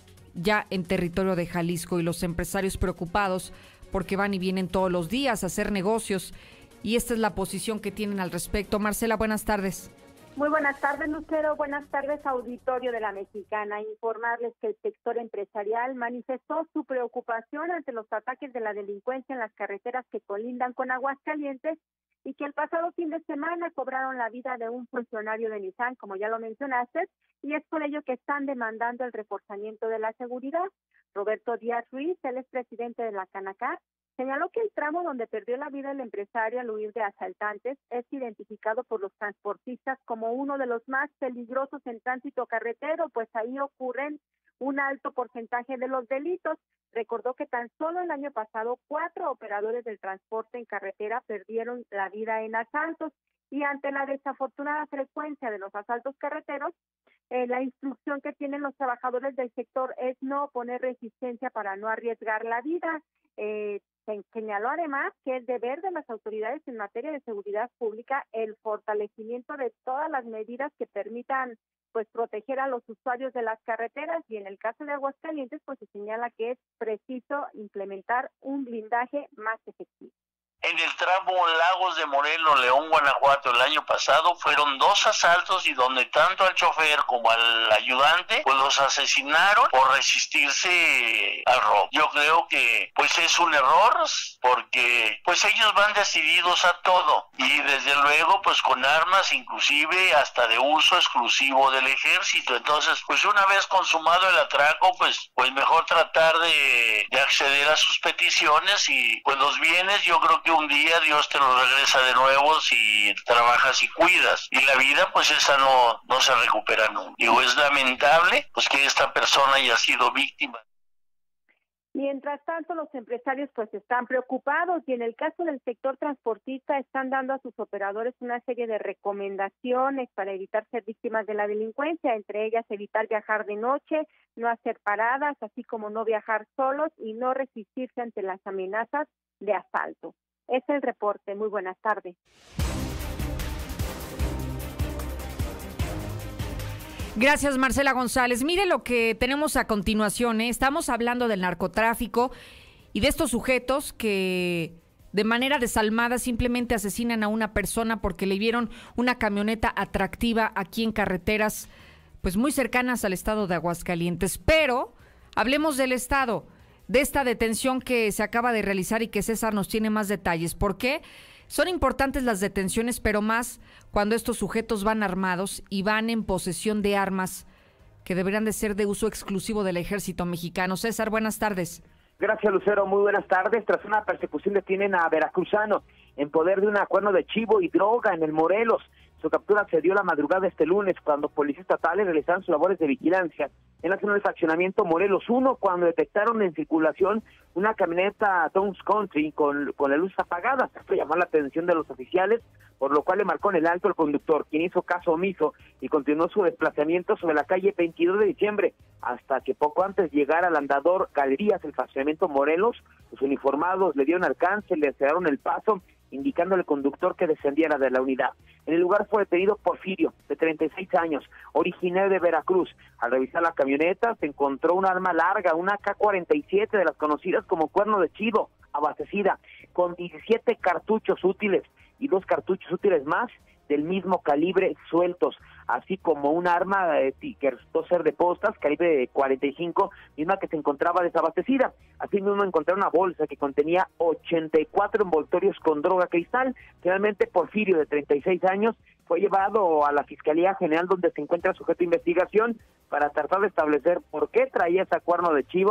ya en territorio de Jalisco, y los empresarios preocupados porque van y vienen todos los días a hacer negocios. Y esta es la posición que tienen al respecto. Marcela, buenas tardes. Muy buenas tardes, Lucero. Buenas tardes, auditorio de la Mexicana. Informarles que el sector empresarial manifestó su preocupación ante los ataques de la delincuencia en las carreteras que colindan con Aguascalientes y que el pasado fin de semana cobraron la vida de un funcionario de Nissan, como ya lo mencionaste, y es por ello que están demandando el reforzamiento de la seguridad. Roberto Díaz Ruiz, él es presidente de la Canacar, señaló que el tramo donde perdió la vida el empresario al huir de asaltantes es identificado por los transportistas como uno de los más peligrosos en tránsito carretero, pues ahí ocurren un alto porcentaje de los delitos. Recordó que tan solo el año pasado cuatro operadores del transporte en carretera perdieron la vida en asaltos, y ante la desafortunada frecuencia de los asaltos carreteros, eh, la instrucción que tienen los trabajadores del sector es no poner resistencia para no arriesgar la vida. Eh, Se señaló además que es deber de las autoridades en materia de seguridad pública el fortalecimiento de todas las medidas que permitan pues proteger a los usuarios de las carreteras, y en el caso de Aguascalientes pues se señala que es preciso implementar un blindaje más efectivo. En el tramo Lagos de Morelos, León, Guanajuato, el año pasado fueron dos asaltos y donde tanto al chofer como al ayudante pues los asesinaron por resistirse al robo. Yo creo que pues es un error porque pues ellos van decididos a todo y desde luego pues con armas inclusive hasta de uso exclusivo del ejército. Entonces pues una vez consumado el atraco pues pues mejor tratar de, de acceder a sus peticiones y pues los bienes yo creo que un día Dios te lo regresa de nuevo si trabajas y cuidas, y la vida pues esa no, no se recupera nunca. Digo, es lamentable pues que esta persona haya sido víctima. Mientras tanto, los empresarios pues están preocupados, y en el caso del sector transportista están dando a sus operadores una serie de recomendaciones para evitar ser víctimas de la delincuencia, entre ellas evitar viajar de noche, no hacer paradas, así como no viajar solos y no resistirse ante las amenazas de asalto. Es el reporte. Muy buenas tardes. Gracias, Marcela González. Mire lo que tenemos a continuación, ¿eh? Estamos hablando del narcotráfico y de estos sujetos que de manera desalmada simplemente asesinan a una persona porque le vieron una camioneta atractiva aquí en carreteras pues muy cercanas al estado de Aguascalientes. Pero hablemos del estado, de esta detención que se acaba de realizar y que César nos tiene más detalles. ¿Por qué? Son importantes las detenciones, pero más cuando estos sujetos van armados y van en posesión de armas que deberían de ser de uso exclusivo del ejército mexicano. César, buenas tardes. Gracias, Lucero. Muy buenas tardes. Tras una persecución detienen a veracruzano en poder de un cuerno de chivo y droga en el Morelos. Su captura se dio la madrugada de este lunes cuando policías estatales realizaron sus labores de vigilancia en la zona del fraccionamiento Morelos uno, cuando detectaron en circulación una camioneta Town Country con, con la luz apagada. Esto llamó la atención de los oficiales, por lo cual le marcó en el alto el conductor, quien hizo caso omiso y continuó su desplazamiento sobre la calle veintidós de diciembre, hasta que poco antes de llegar al andador Galerías, el fraccionamiento Morelos, los uniformados le dieron alcance, le cerraron el paso, indicando al conductor que descendiera de la unidad. En el lugar fue detenido Porfirio, de treinta y seis años, originario de Veracruz. Al revisar la camioneta se encontró un arma larga, una A K cuarenta y siete de las conocidas como cuerno de chivo, abastecida con diecisiete cartuchos útiles y dos cartuchos útiles más del mismo calibre sueltos, así como un arma eh, que resultó ser de postas, calibre cuarenta y cinco, misma que se encontraba desabastecida. Asimismo encontraron una bolsa que contenía ochenta y cuatro envoltorios con droga cristal. Finalmente Porfirio, de treinta y seis años, fue llevado a la Fiscalía General, donde se encuentra sujeto a investigación para tratar de establecer por qué traía ese cuerno de chivo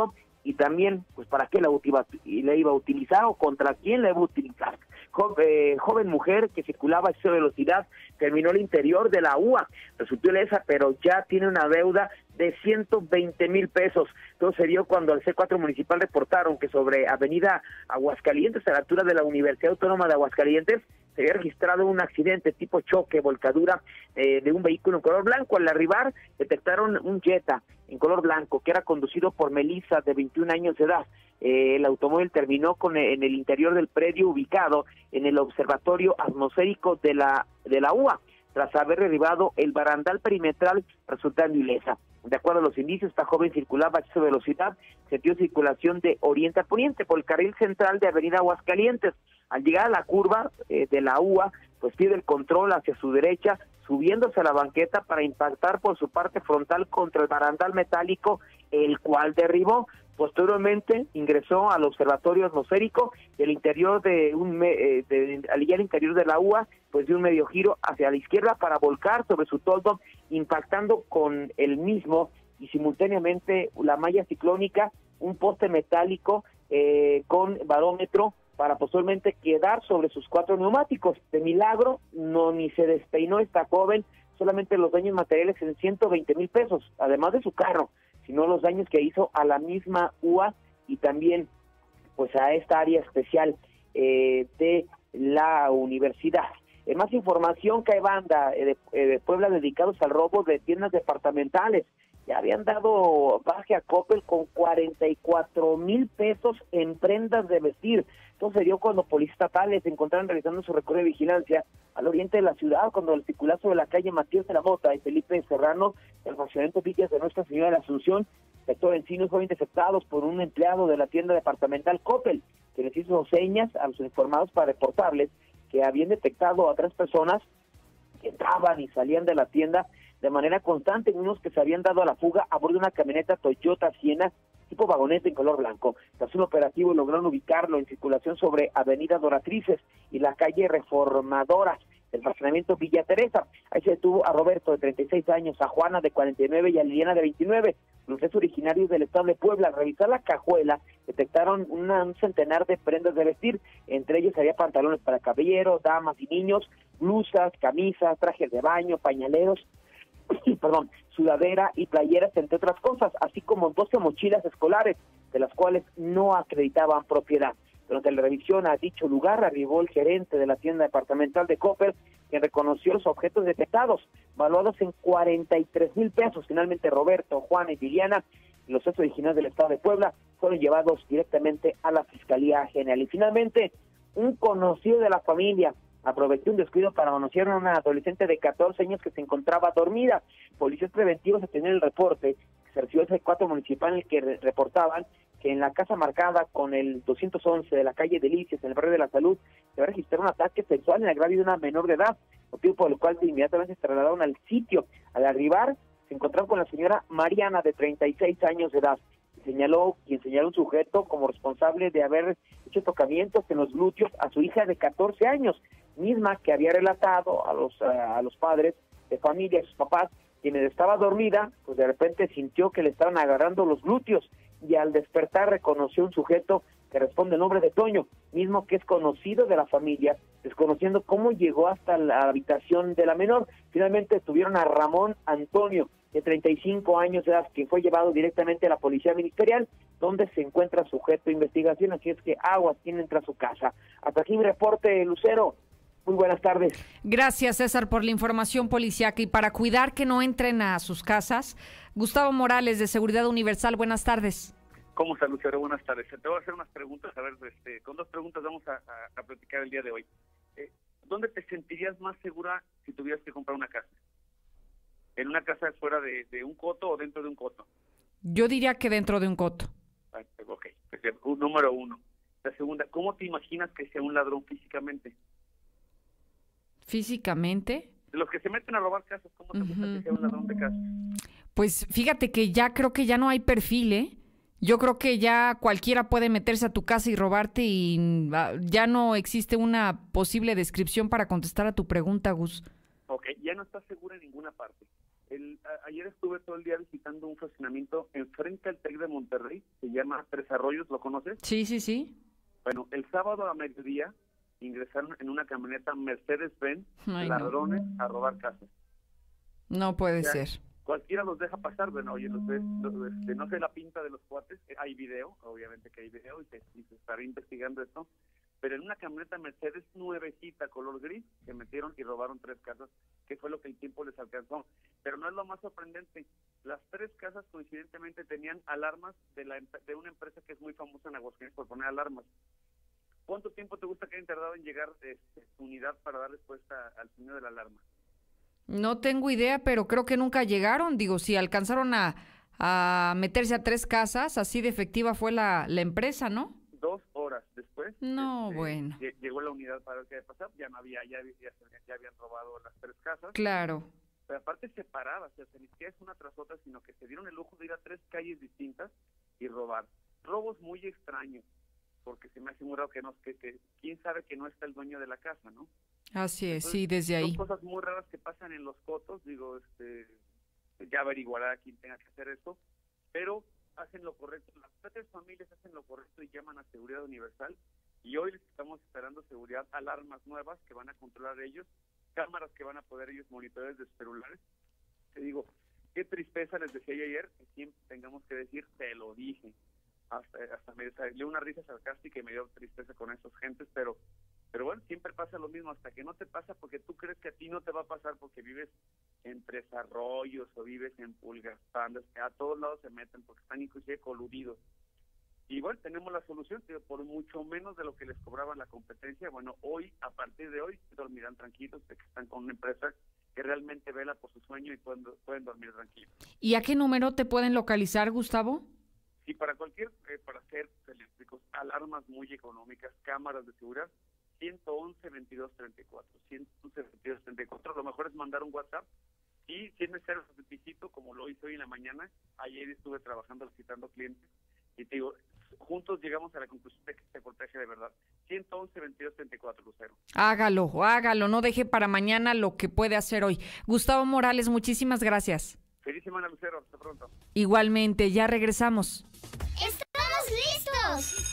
y también, pues, para qué la, utiva, la iba a utilizar o contra quién la iba a utilizar. Jo, eh, joven mujer que circulaba a esa velocidad terminó el interior de la U A, resultó ilesa, pero ya tiene una deuda de ciento veinte mil pesos. Todo se dio cuando al C cuatro municipal reportaron que sobre avenida Aguascalientes, a la altura de la Universidad Autónoma de Aguascalientes, se había registrado un accidente tipo choque, volcadura eh, de un vehículo en color blanco. Al arribar, detectaron un Jetta en color blanco que era conducido por Melissa, de veintiún años de edad. Eh, el automóvil terminó con en el interior del predio ubicado en el observatorio atmosférico de la de la U A, tras haber derribado el barandal perimetral, resultando ilesa. De acuerdo a los indicios, esta joven circulaba a exceso de velocidad, sentido circulación de oriente a poniente por el carril central de avenida Aguascalientes. Al llegar a la curva eh, de la U A, pues pierde el control hacia su derecha, subiéndose a la banqueta para impactar por su parte frontal contra el barandal metálico, el cual derribó. Posteriormente ingresó al observatorio atmosférico y el interior de un eh, de, al llegar al interior de la U A, pues dio un medio giro hacia la izquierda para volcar sobre su toldo, impactando con el mismo y simultáneamente la malla ciclónica, un poste metálico eh, con barómetro, para posteriormente quedar sobre sus cuatro neumáticos. De milagro, no ni se despeinó esta joven, solamente los daños materiales en ciento veinte mil pesos, además de su carro, sino los daños que hizo a la misma U A y también pues a esta área especial eh, de la universidad. En más información, que hay banda eh, de, eh, de Puebla dedicados al robo de tiendas departamentales. Ya habían dado baje a Coppel con cuarenta y cuatro mil pesos en prendas de vestir. Entonces se dio cuando policías estatales se encontraron realizando su recorrido de vigilancia al oriente de la ciudad, cuando el circular sobre la calle Matías de la Mota y Felipe Serrano, el fraccionamiento Villas de Nuestra Señora de la Asunción, sector Encinos, fueron interceptados por un empleado de la tienda departamental Coppel, que les hizo señas a los informados para reportarles que habían detectado a tres personas que entraban y salían de la tienda de manera constante, en unos que se habían dado a la fuga a bordo de una camioneta Toyota Siena tipo vagoneta en color blanco. Tras un operativo lograron ubicarlo en circulación sobre avenida Doratrices y la calle Reformadora del fraccionamiento Villa Teresa. Ahí se detuvo a Roberto, de treinta y seis años, a Juana, de cuarenta y nueve, y a Liliana, de veintinueve, los tres originarios del estado de Puebla. Al revisar la cajuela, detectaron una, un centenar de prendas de vestir. Entre ellos había pantalones para caballeros, damas y niños, blusas, camisas, trajes de baño, pañaleros, perdón, sudadera y playeras, entre otras cosas, así como doce mochilas escolares, de las cuales no acreditaban propiedad. Durante la revisión a dicho lugar arribó el gerente de la tienda departamental de Coppel, quien reconoció los objetos detectados, valuados en cuarenta y tres mil pesos. Finalmente Roberto, Juan y Liliana, los tres originales del estado de Puebla, fueron llevados directamente a la Fiscalía General. Y finalmente, un conocido de la familia aprovechó un descuido para manosear a una adolescente de catorce años que se encontraba dormida. Policías preventivos obtenieron el reporte que se recibió el C cuatro municipal, en el que re reportaban que en la casa marcada con el doscientos once de la calle Delicias, en el barrio de la Salud, se va a registrar un ataque sexual en agravio de una menor de edad, motivo por el cual inmediatamente se trasladaron al sitio. Al arribar, se encontraron con la señora Mariana, de treinta y seis años de edad. Señaló, quien señaló un sujeto como responsable de haber hecho tocamientos en los glúteos a su hija de catorce años, misma que había relatado a los a, a los padres de familia, a sus papás, quienes estaba dormida, pues de repente sintió que le estaban agarrando los glúteos, y al despertar reconoció un sujeto que responde el nombre de Toño, mismo que es conocido de la familia, desconociendo cómo llegó hasta la habitación de la menor. Finalmente tuvieron a Ramón Antonio, de treinta y cinco años de edad, quien fue llevado directamente a la Policía Ministerial, donde se encuentra sujeto de investigación. Así es que aguas tienen tras su casa. Hasta aquí mi reporte, Lucero. Muy buenas tardes. Gracias, César, por la información policiaca. Y para cuidar que no entren a sus casas, Gustavo Morales, de Seguridad Universal, buenas tardes. ¿Cómo está, Lucero? Buenas tardes. Te voy a hacer unas preguntas, a ver, este, con dos preguntas vamos a, a, a platicar el día de hoy. Eh, ¿Dónde te sentirías más segura si tuvieras que comprar una casa? ¿En una casa fuera de, de un coto o dentro de un coto? Yo diría que dentro de un coto. Ah, ok, pues, un, número uno. La segunda, ¿cómo te imaginas que sea un ladrón físicamente? ¿Físicamente? De los que se meten a robar casas, ¿cómo te gusta uh-huh. que sea un ladrón de casas? Pues fíjate que ya creo que ya no hay perfil, ¿eh? Yo creo que ya cualquiera puede meterse a tu casa y robarte, y ya no existe una posible descripción para contestar a tu pregunta, Gus. Ok, ya no estás segura en ninguna parte. El, a, ayer estuve todo el día visitando un fraccionamiento enfrente al TEC de Monterrey, se llama Tres Arroyos, ¿lo conoces? Sí, sí, sí. Bueno, el sábado a mediodía ingresaron en una camioneta Mercedes-Benz ladrones no. a robar casas. No puede o sea, ser. Cualquiera los deja pasar, bueno, oye, los ves, los, este, no sé la pinta de los cuates, hay video, obviamente que hay video y se, y se estará investigando esto, pero en una camioneta Mercedes nuevecita, color gris, se metieron y robaron tres casas, que fue lo que el tiempo les alcanzó. Pero no es lo más sorprendente, las tres casas coincidentemente tenían alarmas de, la, de una empresa que es muy famosa en Aguascalientes por poner alarmas. ¿Cuánto tiempo te gusta que haya tardado en llegar este, su unidad para dar respuesta al sonido de la alarma? No tengo idea, pero creo que nunca llegaron. Digo, si alcanzaron a, a meterse a tres casas, así de efectiva fue la, la empresa, ¿no? Dos horas después. No, este, bueno. Llegó la unidad para ver qué había pasado, ya no había, ya, ya, ya habían robado las tres casas. Claro. Pero aparte separadas, o sea, ni siquiera es una tras otra, sino que se dieron el lujo de ir a tres calles distintas y robar. Robos muy extraños, porque se me hace muy raro que, no, que, que quién sabe que no está el dueño de la casa, ¿no? Así es, Entonces, sí, desde ahí. Son cosas muy raras que pasan en los cotos, digo, este, ya averiguará quién tenga que hacer esto, pero hacen lo correcto, las tres familias hacen lo correcto y llaman a Seguridad Universal, y hoy les estamos esperando seguridad, alarmas nuevas que van a controlar ellos, cámaras que van a poder ellos monitorear desde sus celulares. Te digo, qué tristeza, les decía yo ayer, que siempre tengamos que decir, te lo dije, hasta, hasta me salió una risa sarcástica y me dio tristeza con esas gentes, pero Pero bueno, siempre pasa lo mismo, hasta que no te pasa porque tú crees que a ti no te va a pasar porque vives en Tres Arroyos o vives en Pulgas, Pandas, que a todos lados se meten porque están inclusive coludidos. Y bueno, tenemos la solución, tío, por mucho menos de lo que les cobraba la competencia. Bueno, hoy, a partir de hoy, dormirán tranquilos de que están con una empresa que realmente vela por su sueño y pueden, pueden dormir tranquilos. ¿Y a qué número te pueden localizar, Gustavo? Sí, para cualquier, eh, para hacer eléctricos, alarmas muy económicas, cámaras de seguridad, ciento once, veintidós, treinta y cuatro, ciento once, veintidós, treinta y cuatro, lo mejor es mandar un WhatsApp y si es necesario los visito, como lo hice hoy en la mañana. Ayer estuve trabajando visitando clientes y te digo, juntos llegamos a la conclusión de que se protege de verdad. ciento once, veintidós, treinta y cuatro, Lucero. Hágalo, hágalo, no deje para mañana lo que puede hacer hoy. Gustavo Morales, muchísimas gracias. Feliz semana, Lucero, hasta pronto. Igualmente, ya regresamos. ¡Estamos listos!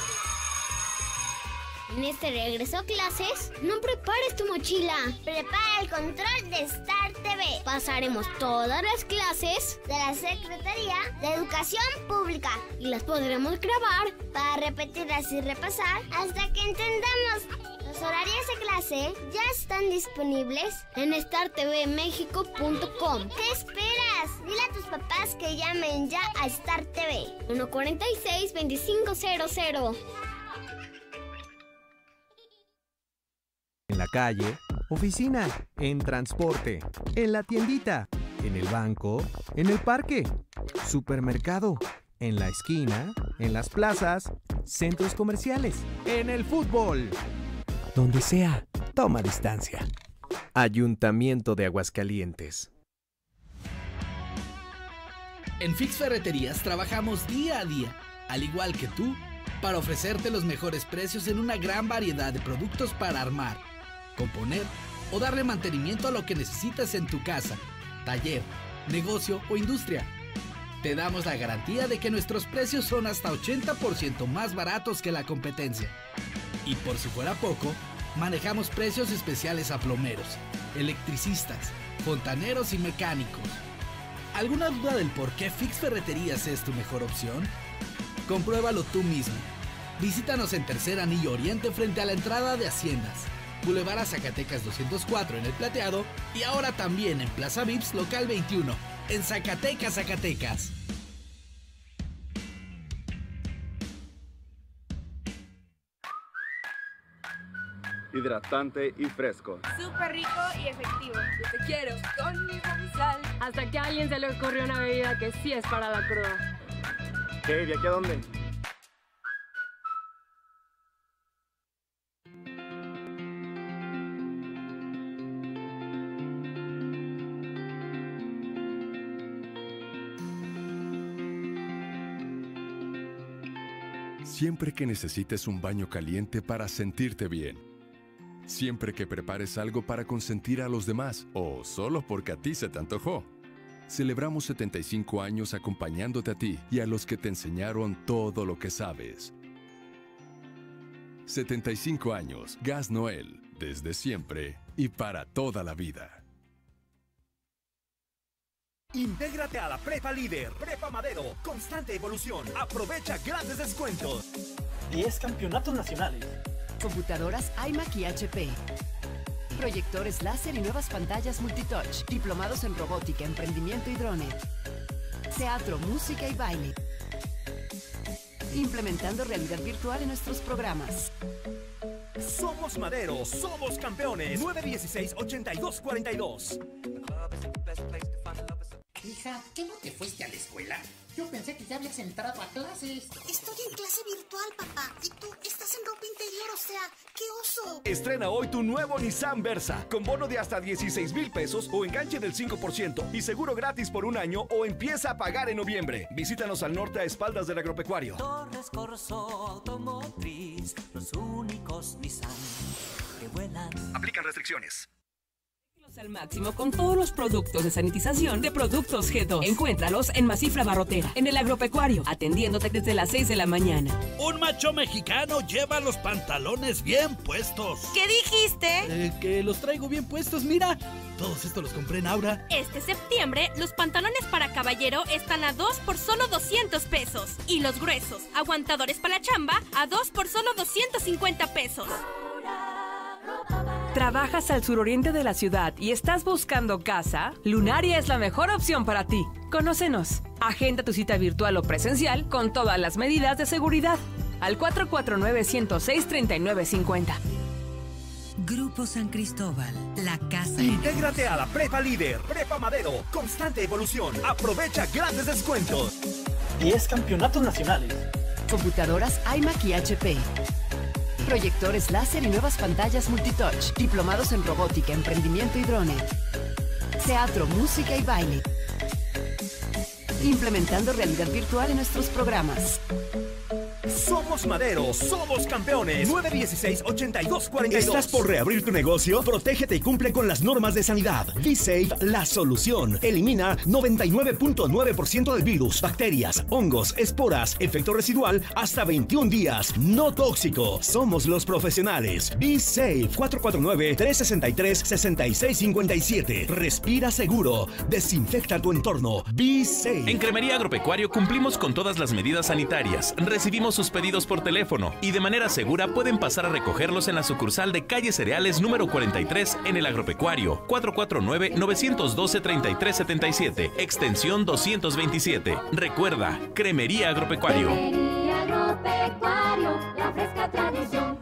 En este regreso a clases, no prepares tu mochila. Prepara el control de Star T V. Pasaremos todas las clases de la Secretaría de Educación Pública y las podremos grabar para repetirlas y repasar hasta que entendamos. Los horarios de clase ya están disponibles en star t v mexico punto com. ¿Qué esperas? Dile a tus papás que llamen ya a Star T V. uno cuarenta y seis, veinticinco cero cero. En la calle, oficina, en transporte, en la tiendita, en el banco, en el parque, supermercado, en la esquina, en las plazas, centros comerciales, en el fútbol. Donde sea, toma distancia. Ayuntamiento de Aguascalientes. En Fix Ferreterías trabajamos día a día, al igual que tú, para ofrecerte los mejores precios en una gran variedad de productos para armar, componer o darle mantenimiento a lo que necesitas en tu casa, taller, negocio o industria. Te damos la garantía de que nuestros precios son hasta ochenta por ciento más baratos que la competencia. Y por si fuera poco, manejamos precios especiales a plomeros, electricistas, fontaneros y mecánicos. ¿Alguna duda del por qué Fix Ferreterías es tu mejor opción? Compruébalo tú mismo. Visítanos en Tercer Anillo Oriente frente a la entrada de Haciendas, Boulevard a Zacatecas doscientos cuatro en El Plateado y ahora también en Plaza Vips Local veintiuno, en Zacatecas, Zacatecas. Hidratante y fresco. Súper rico y efectivo. Yo te quiero con mi sal. Hasta que a alguien se le ocurrió una bebida que sí es para la cruda. ¿Qué? ¿De aquí a dónde? Siempre que necesites un baño caliente para sentirte bien. Siempre que prepares algo para consentir a los demás o solo porque a ti se te antojó. Celebramos setenta y cinco años acompañándote a ti y a los que te enseñaron todo lo que sabes. setenta y cinco años, Gas Noel, desde siempre y para toda la vida. Intégrate a la Prepa Líder, Prepa Madero, constante evolución. Aprovecha grandes descuentos. diez campeonatos nacionales. Computadoras iMac y H P. Proyectores láser y nuevas pantallas multitouch. Diplomados en robótica, emprendimiento y drone. Teatro, música y baile. Implementando realidad virtual en nuestros programas. Somos Madero, somos campeones. nueve dieciséis, ochenta y dos cuarenta y dos. Hija, ¿qué no te fuiste a la escuela? Yo pensé que ya habías entrado a clases. Estoy en clase virtual, papá. Y tú estás en ropa interior, o sea, ¡qué oso! Estrena hoy tu nuevo Nissan Versa, con bono de hasta dieciséis mil pesos o enganche del cinco por ciento y seguro gratis por un año o empieza a pagar en noviembre. Visítanos al norte a espaldas del Agropecuario. Torres Corso Automotriz, los únicos Nissan que vuelan. Aplican restricciones. Al máximo con todos los productos de sanitización de Productos G dos. Encuéntralos en Masifra Barrotera, en el Agropecuario, atendiéndote desde las seis de la mañana. Un macho mexicano lleva los pantalones bien puestos. ¿Qué dijiste? Eh, que los traigo bien puestos, mira. Todos estos los compré en Aura. Este septiembre, los pantalones para caballero están a dos por solo doscientos pesos. Y los gruesos, aguantadores para la chamba, a dos por solo doscientos cincuenta pesos. ¿Trabajas al suroriente de la ciudad y estás buscando casa? Lunaria es la mejor opción para ti. Conócenos. Agenda tu cita virtual o presencial con todas las medidas de seguridad. Al cuatro cuatro nueve, uno cero seis, tres nueve cinco cero. Grupo San Cristóbal, la casa. Intégrate a la Prepa Líder, Prepa Madero, constante evolución. Aprovecha grandes descuentos. diez campeonatos nacionales. Computadoras iMac y H P. Proyectores láser y nuevas pantallas multitouch. Diplomados en robótica, emprendimiento y drone. Teatro, música y baile. Implementando realidad virtual en nuestros programas. Somos Madero, somos campeones. nueve dieciséis, ochenta y dos cuarenta y dos. ¿Estás por reabrir tu negocio? Protégete y cumple con las normas de sanidad. B-Safe, la solución. Elimina noventa y nueve punto nueve por ciento del virus, bacterias, hongos, esporas, efecto residual hasta veintiún días. No tóxico. Somos los profesionales. B-Safe, cuatro cuatro nueve, tres seis tres, seis seis cinco siete. Respira seguro. Desinfecta tu entorno. B-Safe. En Cremería Agropecuario cumplimos con todas las medidas sanitarias. Recibimos sus pedidos por teléfono y de manera segura pueden pasar a recogerlos en la sucursal de Calle Cereales número cuarenta y tres en el Agropecuario, cuatro cuatro nueve, nueve uno dos, tres tres siete siete, extensión doscientos veintisiete. Recuerda, Cremería Agropecuario. Cremería Agropecuario, la fresca tradición.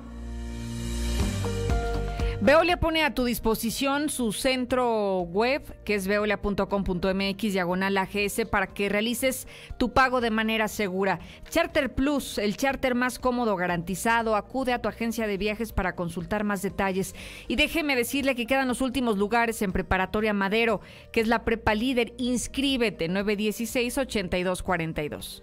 Veolia pone a tu disposición su centro web, que es veolia punto com punto m x diagonal A G S, para que realices tu pago de manera segura. Charter Plus, el charter más cómodo, garantizado. Acude a tu agencia de viajes para consultar más detalles. Y déjeme decirle que quedan los últimos lugares en Preparatoria Madero, que es la prepa líder. Inscríbete, nueve dieciséis, ochenta y dos cuarenta y dos.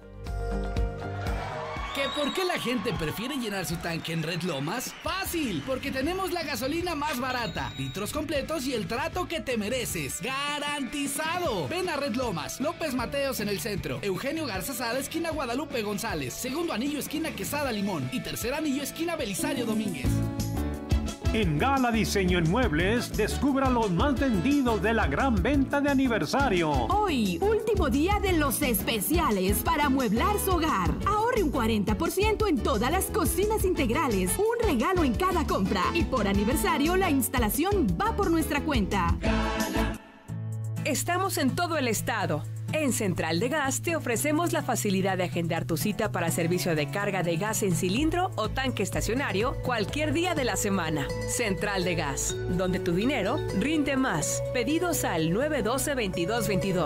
¿Que por qué la gente prefiere llenar su tanque en Red Lomas? ¡Fácil! Porque tenemos la gasolina más barata, litros completos y el trato que te mereces. ¡Garantizado! Ven a Red Lomas, López Mateos en el centro, Eugenio Garza Sada, esquina Guadalupe González, segundo anillo, esquina Quesada Limón y tercer anillo, esquina Belisario Domínguez. En Gala Diseño en Muebles, descubra los más vendidos de la gran venta de aniversario. Hoy, último día de los especiales para amueblar su hogar. Ahorre un cuarenta por ciento en todas las cocinas integrales, un regalo en cada compra. Y por aniversario, la instalación va por nuestra cuenta. Estamos en todo el estado. En Central de Gas te ofrecemos la facilidad de agendar tu cita para servicio de carga de gas en cilindro o tanque estacionario cualquier día de la semana. Central de Gas, donde tu dinero rinde más. Pedidos al nueve uno dos, veintidós veintidós.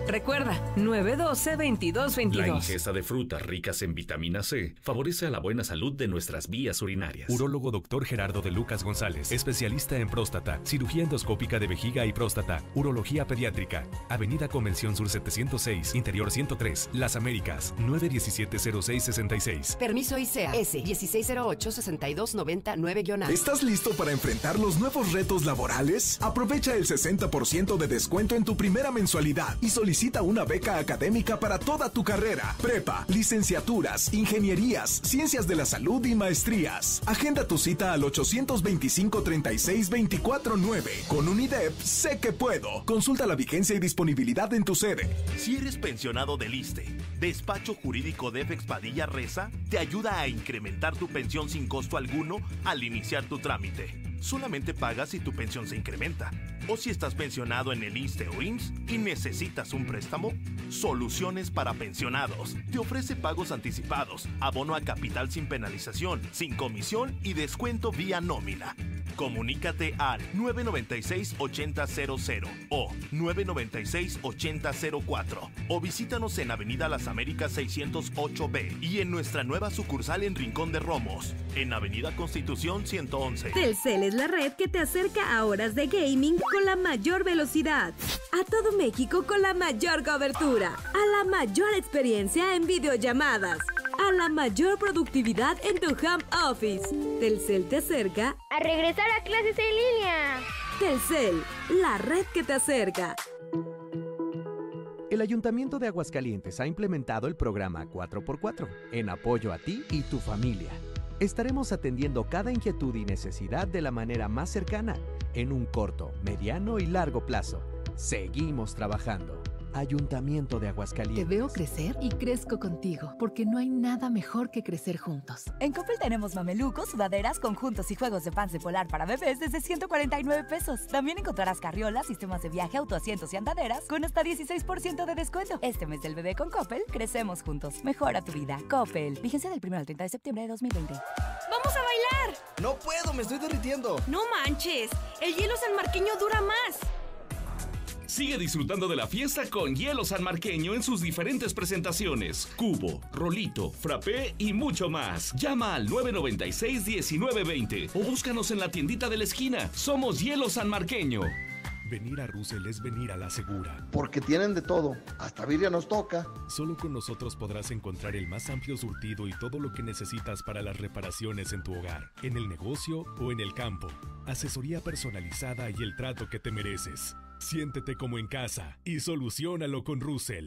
Recuerda, nueve uno dos, dos dos dos La dos. ingesta de frutas ricas en vitamina C favorece a la buena salud de nuestras vías urinarias. Urólogo doctor Gerardo de Lucas González, especialista en próstata, cirugía endoscópica de vejiga y próstata, urología pediátrica. Avenida Convención Sur setecientos seis, Interior ciento tres, Las Américas, nueve uno siete cero seis seis seis. Permiso I C E A S dieciséis cero ocho, sesenta y dos noventa nueve A. ¿Estás listo para enfrentar los nuevos retos laborales? Aprovecha el sesenta por ciento de descuento en tu primera mensualidad y solicita una beca académica para toda tu carrera. Prepa, licenciaturas, ingenierías, ciencias de la salud y maestrías. Agenda tu cita al ochocientos veinticinco, treinta y seis, veinticuatro nueve. Con UNIDEP, sé que puedo. Consulta la vigencia y disponibilidad en tu sede. Si eres pensionado del ISSSTE, Despacho Jurídico de F X Padilla Reza te ayuda a incrementar tu pensión sin costo alguno al iniciar tu trámite. Solamente pagas si tu pensión se incrementa. O si estás pensionado en el ISSSTE o I M S S y necesitas un préstamo, Soluciones para Pensionados te ofrece pagos anticipados, abono a capital sin penalización, sin comisión y descuento vía nómina. Comunícate al nueve nueve seis, ocho cero cero cero o nueve nueve seis, ocho cero cero cuatro o visítanos en Avenida Las Américas seiscientos ocho B y en nuestra nueva sucursal en Rincón de Romos, en Avenida Constitución ciento once. Telcel es la red que te acerca a horas de gaming con la mayor velocidad, a todo México con la mayor cobertura, a la mayor experiencia en videollamadas, a la mayor productividad en tu home office. Telcel te acerca a regresar a clases en línea. Telcel, la red que te acerca. El Ayuntamiento de Aguascalientes ha implementado el programa cuatro por cuatro en apoyo a ti y tu familia. Estaremos atendiendo cada inquietud y necesidad de la manera más cercana, en un corto, mediano y largo plazo. Seguimos trabajando. Ayuntamiento de Aguascalientes. Te veo crecer y crezco contigo, porque no hay nada mejor que crecer juntos. En Coppel tenemos mamelucos, sudaderas, conjuntos y juegos de pants polar para bebés desde ciento cuarenta y nueve pesos. También encontrarás carriolas, sistemas de viaje, autoasientos y andaderas con hasta dieciséis por ciento de descuento. Este mes del bebé con Coppel, crecemos juntos. Mejora tu vida. Coppel. Vigencia del primero al treinta de septiembre de dos mil veinte. ¡Vamos a bailar! No puedo, me estoy derritiendo. No manches, el hielo sanmarqueño dura más. Sigue disfrutando de la fiesta con Hielo Sanmarqueño en sus diferentes presentaciones. Cubo, rolito, frappé y mucho más. Llama al nueve nueve seis, diecinueve veinte o búscanos en la tiendita de la esquina. Somos Hielo Sanmarqueño. Venir a Russell es venir a la segura. Porque tienen de todo, hasta birria nos toca. Solo con nosotros podrás encontrar el más amplio surtido y todo lo que necesitas para las reparaciones en tu hogar, en el negocio o en el campo. Asesoría personalizada y el trato que te mereces. Siéntete como en casa y soluciónalo con Russell.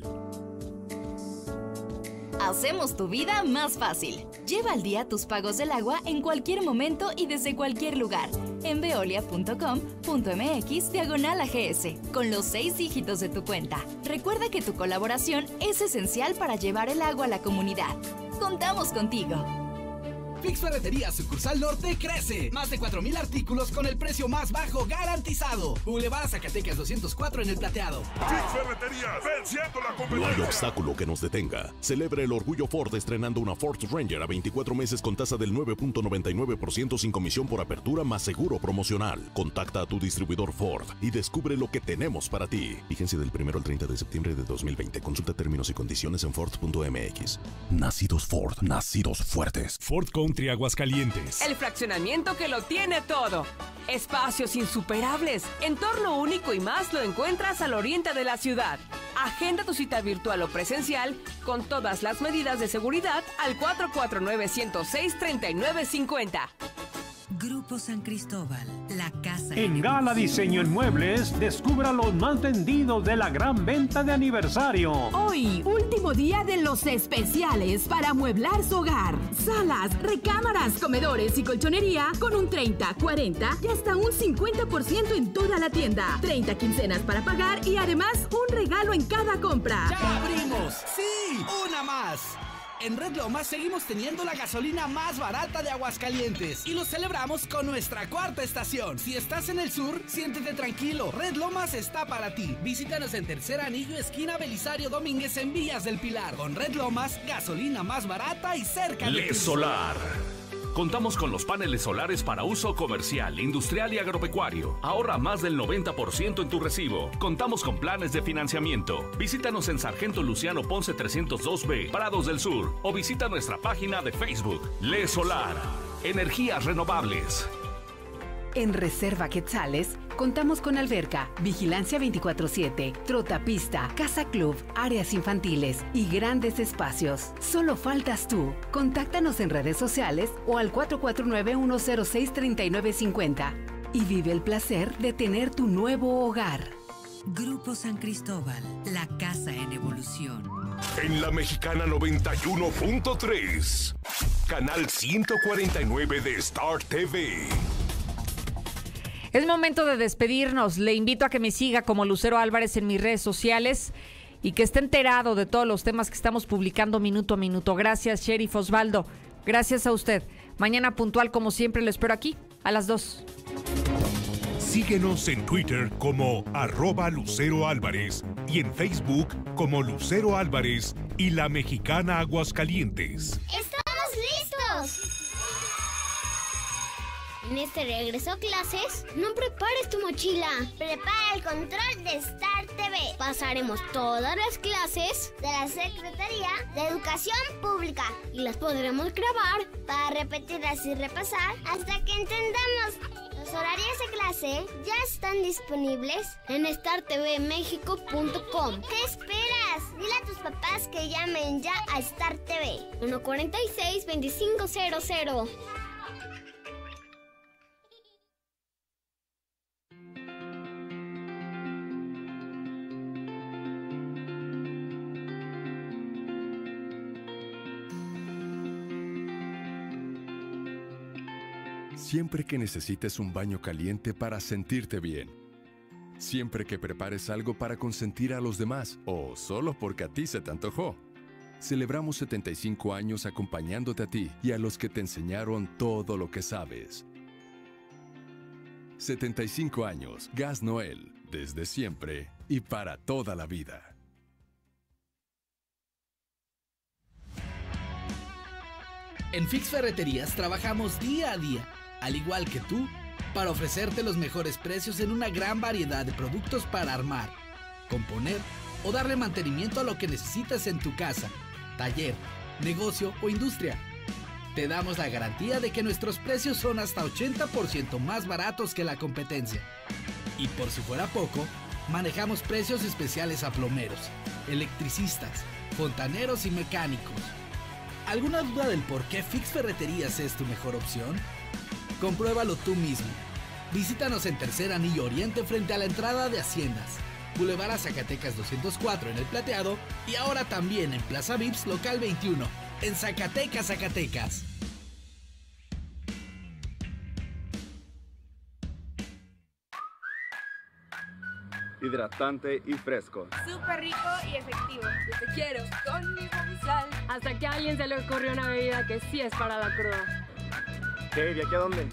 Hacemos tu vida más fácil. Lleva al día tus pagos del agua en cualquier momento y desde cualquier lugar. En veolia punto com punto mx diagonal A G S, con los seis dígitos de tu cuenta. Recuerda que tu colaboración es esencial para llevar el agua a la comunidad. Contamos contigo. Fix Ferretería Sucursal Norte crece. Más de cuatro mil artículos con el precio más bajo garantizado. Boulevard Zacatecas doscientos cuatro en el Plateado. Fix Ferretería, venciendo la competencia. No hay obstáculo que nos detenga. Celebra el orgullo Ford estrenando una Ford Ranger a veinticuatro meses con tasa del nueve punto noventa y nueve por ciento sin comisión por apertura más seguro promocional. Contacta a tu distribuidor Ford y descubre lo que tenemos para ti. Vigencia del primero al treinta de septiembre de dos mil veinte. Consulta términos y condiciones en Ford punto m x. Nacidos Ford, nacidos fuertes. Ford Country Aguascalientes. El fraccionamiento que lo tiene todo. Espacios insuperables, entorno único y más lo encuentras al oriente de la ciudad. Agenda tu cita virtual o presencial con todas las medidas de seguridad al cuatro cuatro nueve, uno cero seis, tres nueve cinco cero. Grupo San Cristóbal, la casa. En Gala Diseño en Muebles, descubra los más vendidos de la gran venta de aniversario. Hoy, último día de los especiales para amueblar su hogar. Salas, recámaras, comedores y colchonería con un treinta, cuarenta y hasta un cincuenta por ciento en toda la tienda. treinta quincenas para pagar y además un regalo en cada compra. ¡Ya abrimos! ¡Sí! ¡Una más! En Red Lomas seguimos teniendo la gasolina más barata de Aguascalientes y lo celebramos con nuestra cuarta estación. Si estás en el sur, siéntete tranquilo. Red Lomas está para ti. Visítanos en Tercer Anillo, esquina Belisario Domínguez en Villas del Pilar. Con Red Lomas, gasolina más barata y cerca de Le ti. Solar. Contamos con los paneles solares para uso comercial, industrial y agropecuario. Ahorra más del noventa por ciento en tu recibo. Contamos con planes de financiamiento. Visítanos en Sargento Luciano Ponce trescientos dos B, Prados del Sur, o visita nuestra página de Facebook. Le Solar. Energías renovables. En Reserva Quetzales, contamos con alberca, vigilancia veinticuatro siete, trotapista, casa club, áreas infantiles y grandes espacios. Solo faltas tú. Contáctanos en redes sociales o al cuatro cuatro nueve, uno cero seis, tres nueve cinco cero y vive el placer de tener tu nuevo hogar. Grupo San Cristóbal, la casa en evolución. En la Mexicana noventa y uno punto tres, canal ciento cuarenta y nueve de Star T V. Es momento de despedirnos. Le invito a que me siga como Lucero Álvarez en mis redes sociales y que esté enterado de todos los temas que estamos publicando minuto a minuto. Gracias, Sheriff Osvaldo. Gracias a usted. Mañana puntual, como siempre, lo espero aquí a las dos. Síguenos en Twitter como arroba Lucero Álvarez y en Facebook como Lucero Álvarez y La Mexicana Aguascalientes. ¡Estamos listos! En este regreso a clases, no prepares tu mochila. Prepara el control de Star T V. Pasaremos todas las clases de la Secretaría de Educación Pública y las podremos grabar para repetirlas y repasar hasta que entendamos. Los horarios de clase ya están disponibles en star t v mexico punto com. ¿Qué esperas? Dile a tus papás que llamen ya a Star T V. uno cuarenta y seis, veinticinco cero cero. Siempre que necesites un baño caliente para sentirte bien. Siempre que prepares algo para consentir a los demás o solo porque a ti se te antojó. Celebramos setenta y cinco años acompañándote a ti y a los que te enseñaron todo lo que sabes. setenta y cinco años, Gas Noel, desde siempre y para toda la vida. En Fix Ferreterías trabajamos día a día, al igual que tú, para ofrecerte los mejores precios en una gran variedad de productos para armar, componer o darle mantenimiento a lo que necesitas en tu casa, taller, negocio o industria. Te damos la garantía de que nuestros precios son hasta ochenta por ciento más baratos que la competencia. Y por si fuera poco, manejamos precios especiales a plomeros, electricistas, fontaneros y mecánicos. ¿Alguna duda del por qué Fix Ferreterías es tu mejor opción? Compruébalo tú mismo. Visítanos en Tercer Anillo Oriente frente a la entrada de Haciendas, Boulevard a Zacatecas doscientos cuatro en El Plateado y ahora también en Plaza Vips Local veintiuno, en Zacatecas, Zacatecas. Hidratante y fresco. Súper rico y efectivo. Yo te quiero con mi sal. Hasta que a alguien se le ocurrió una bebida que sí es para la cruda. ¿Qué? ¿De aquí a dónde?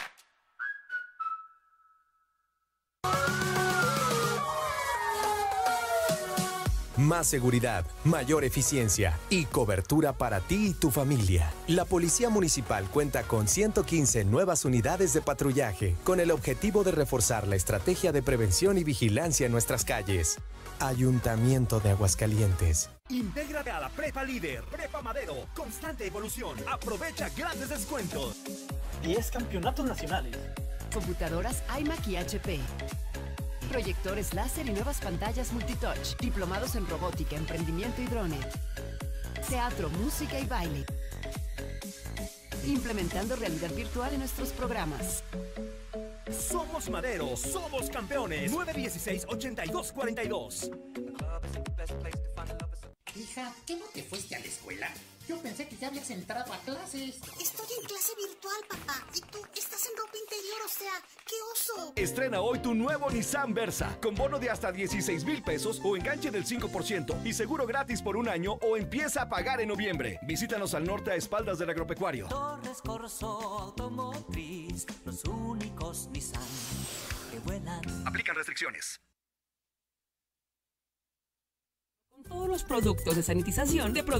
Más seguridad, mayor eficiencia y cobertura para ti y tu familia. La Policía Municipal cuenta con ciento quince nuevas unidades de patrullaje con el objetivo de reforzar la estrategia de prevención y vigilancia en nuestras calles. Ayuntamiento de Aguascalientes. Intégrate a la Prepa Líder, Prepa Madero, constante evolución. Aprovecha grandes descuentos. diez campeonatos nacionales. Computadoras iMac y H P. Proyectores láser y nuevas pantallas multitouch. Diplomados en robótica, emprendimiento y drone. Teatro, música y baile. Implementando realidad virtual en nuestros programas. Somos Madero, somos campeones. nueve dieciséis, ochenta y dos cuarenta y dos. Hija, ¿qué no te fuiste a la escuela? Yo pensé que ya habías entrado a clases. Estoy en clase virtual, papá. Y tú estás en ropa interior, o sea, ¡qué oso! Estrena hoy tu nuevo Nissan Versa, con bono de hasta dieciséis mil pesos o enganche del cinco por ciento y seguro gratis por un año o empieza a pagar en noviembre. Visítanos al norte a espaldas del Agropecuario. Torres Corso Automotriz, los únicos Nissan que vuelan. Aplican restricciones. Todos los productos de sanitización de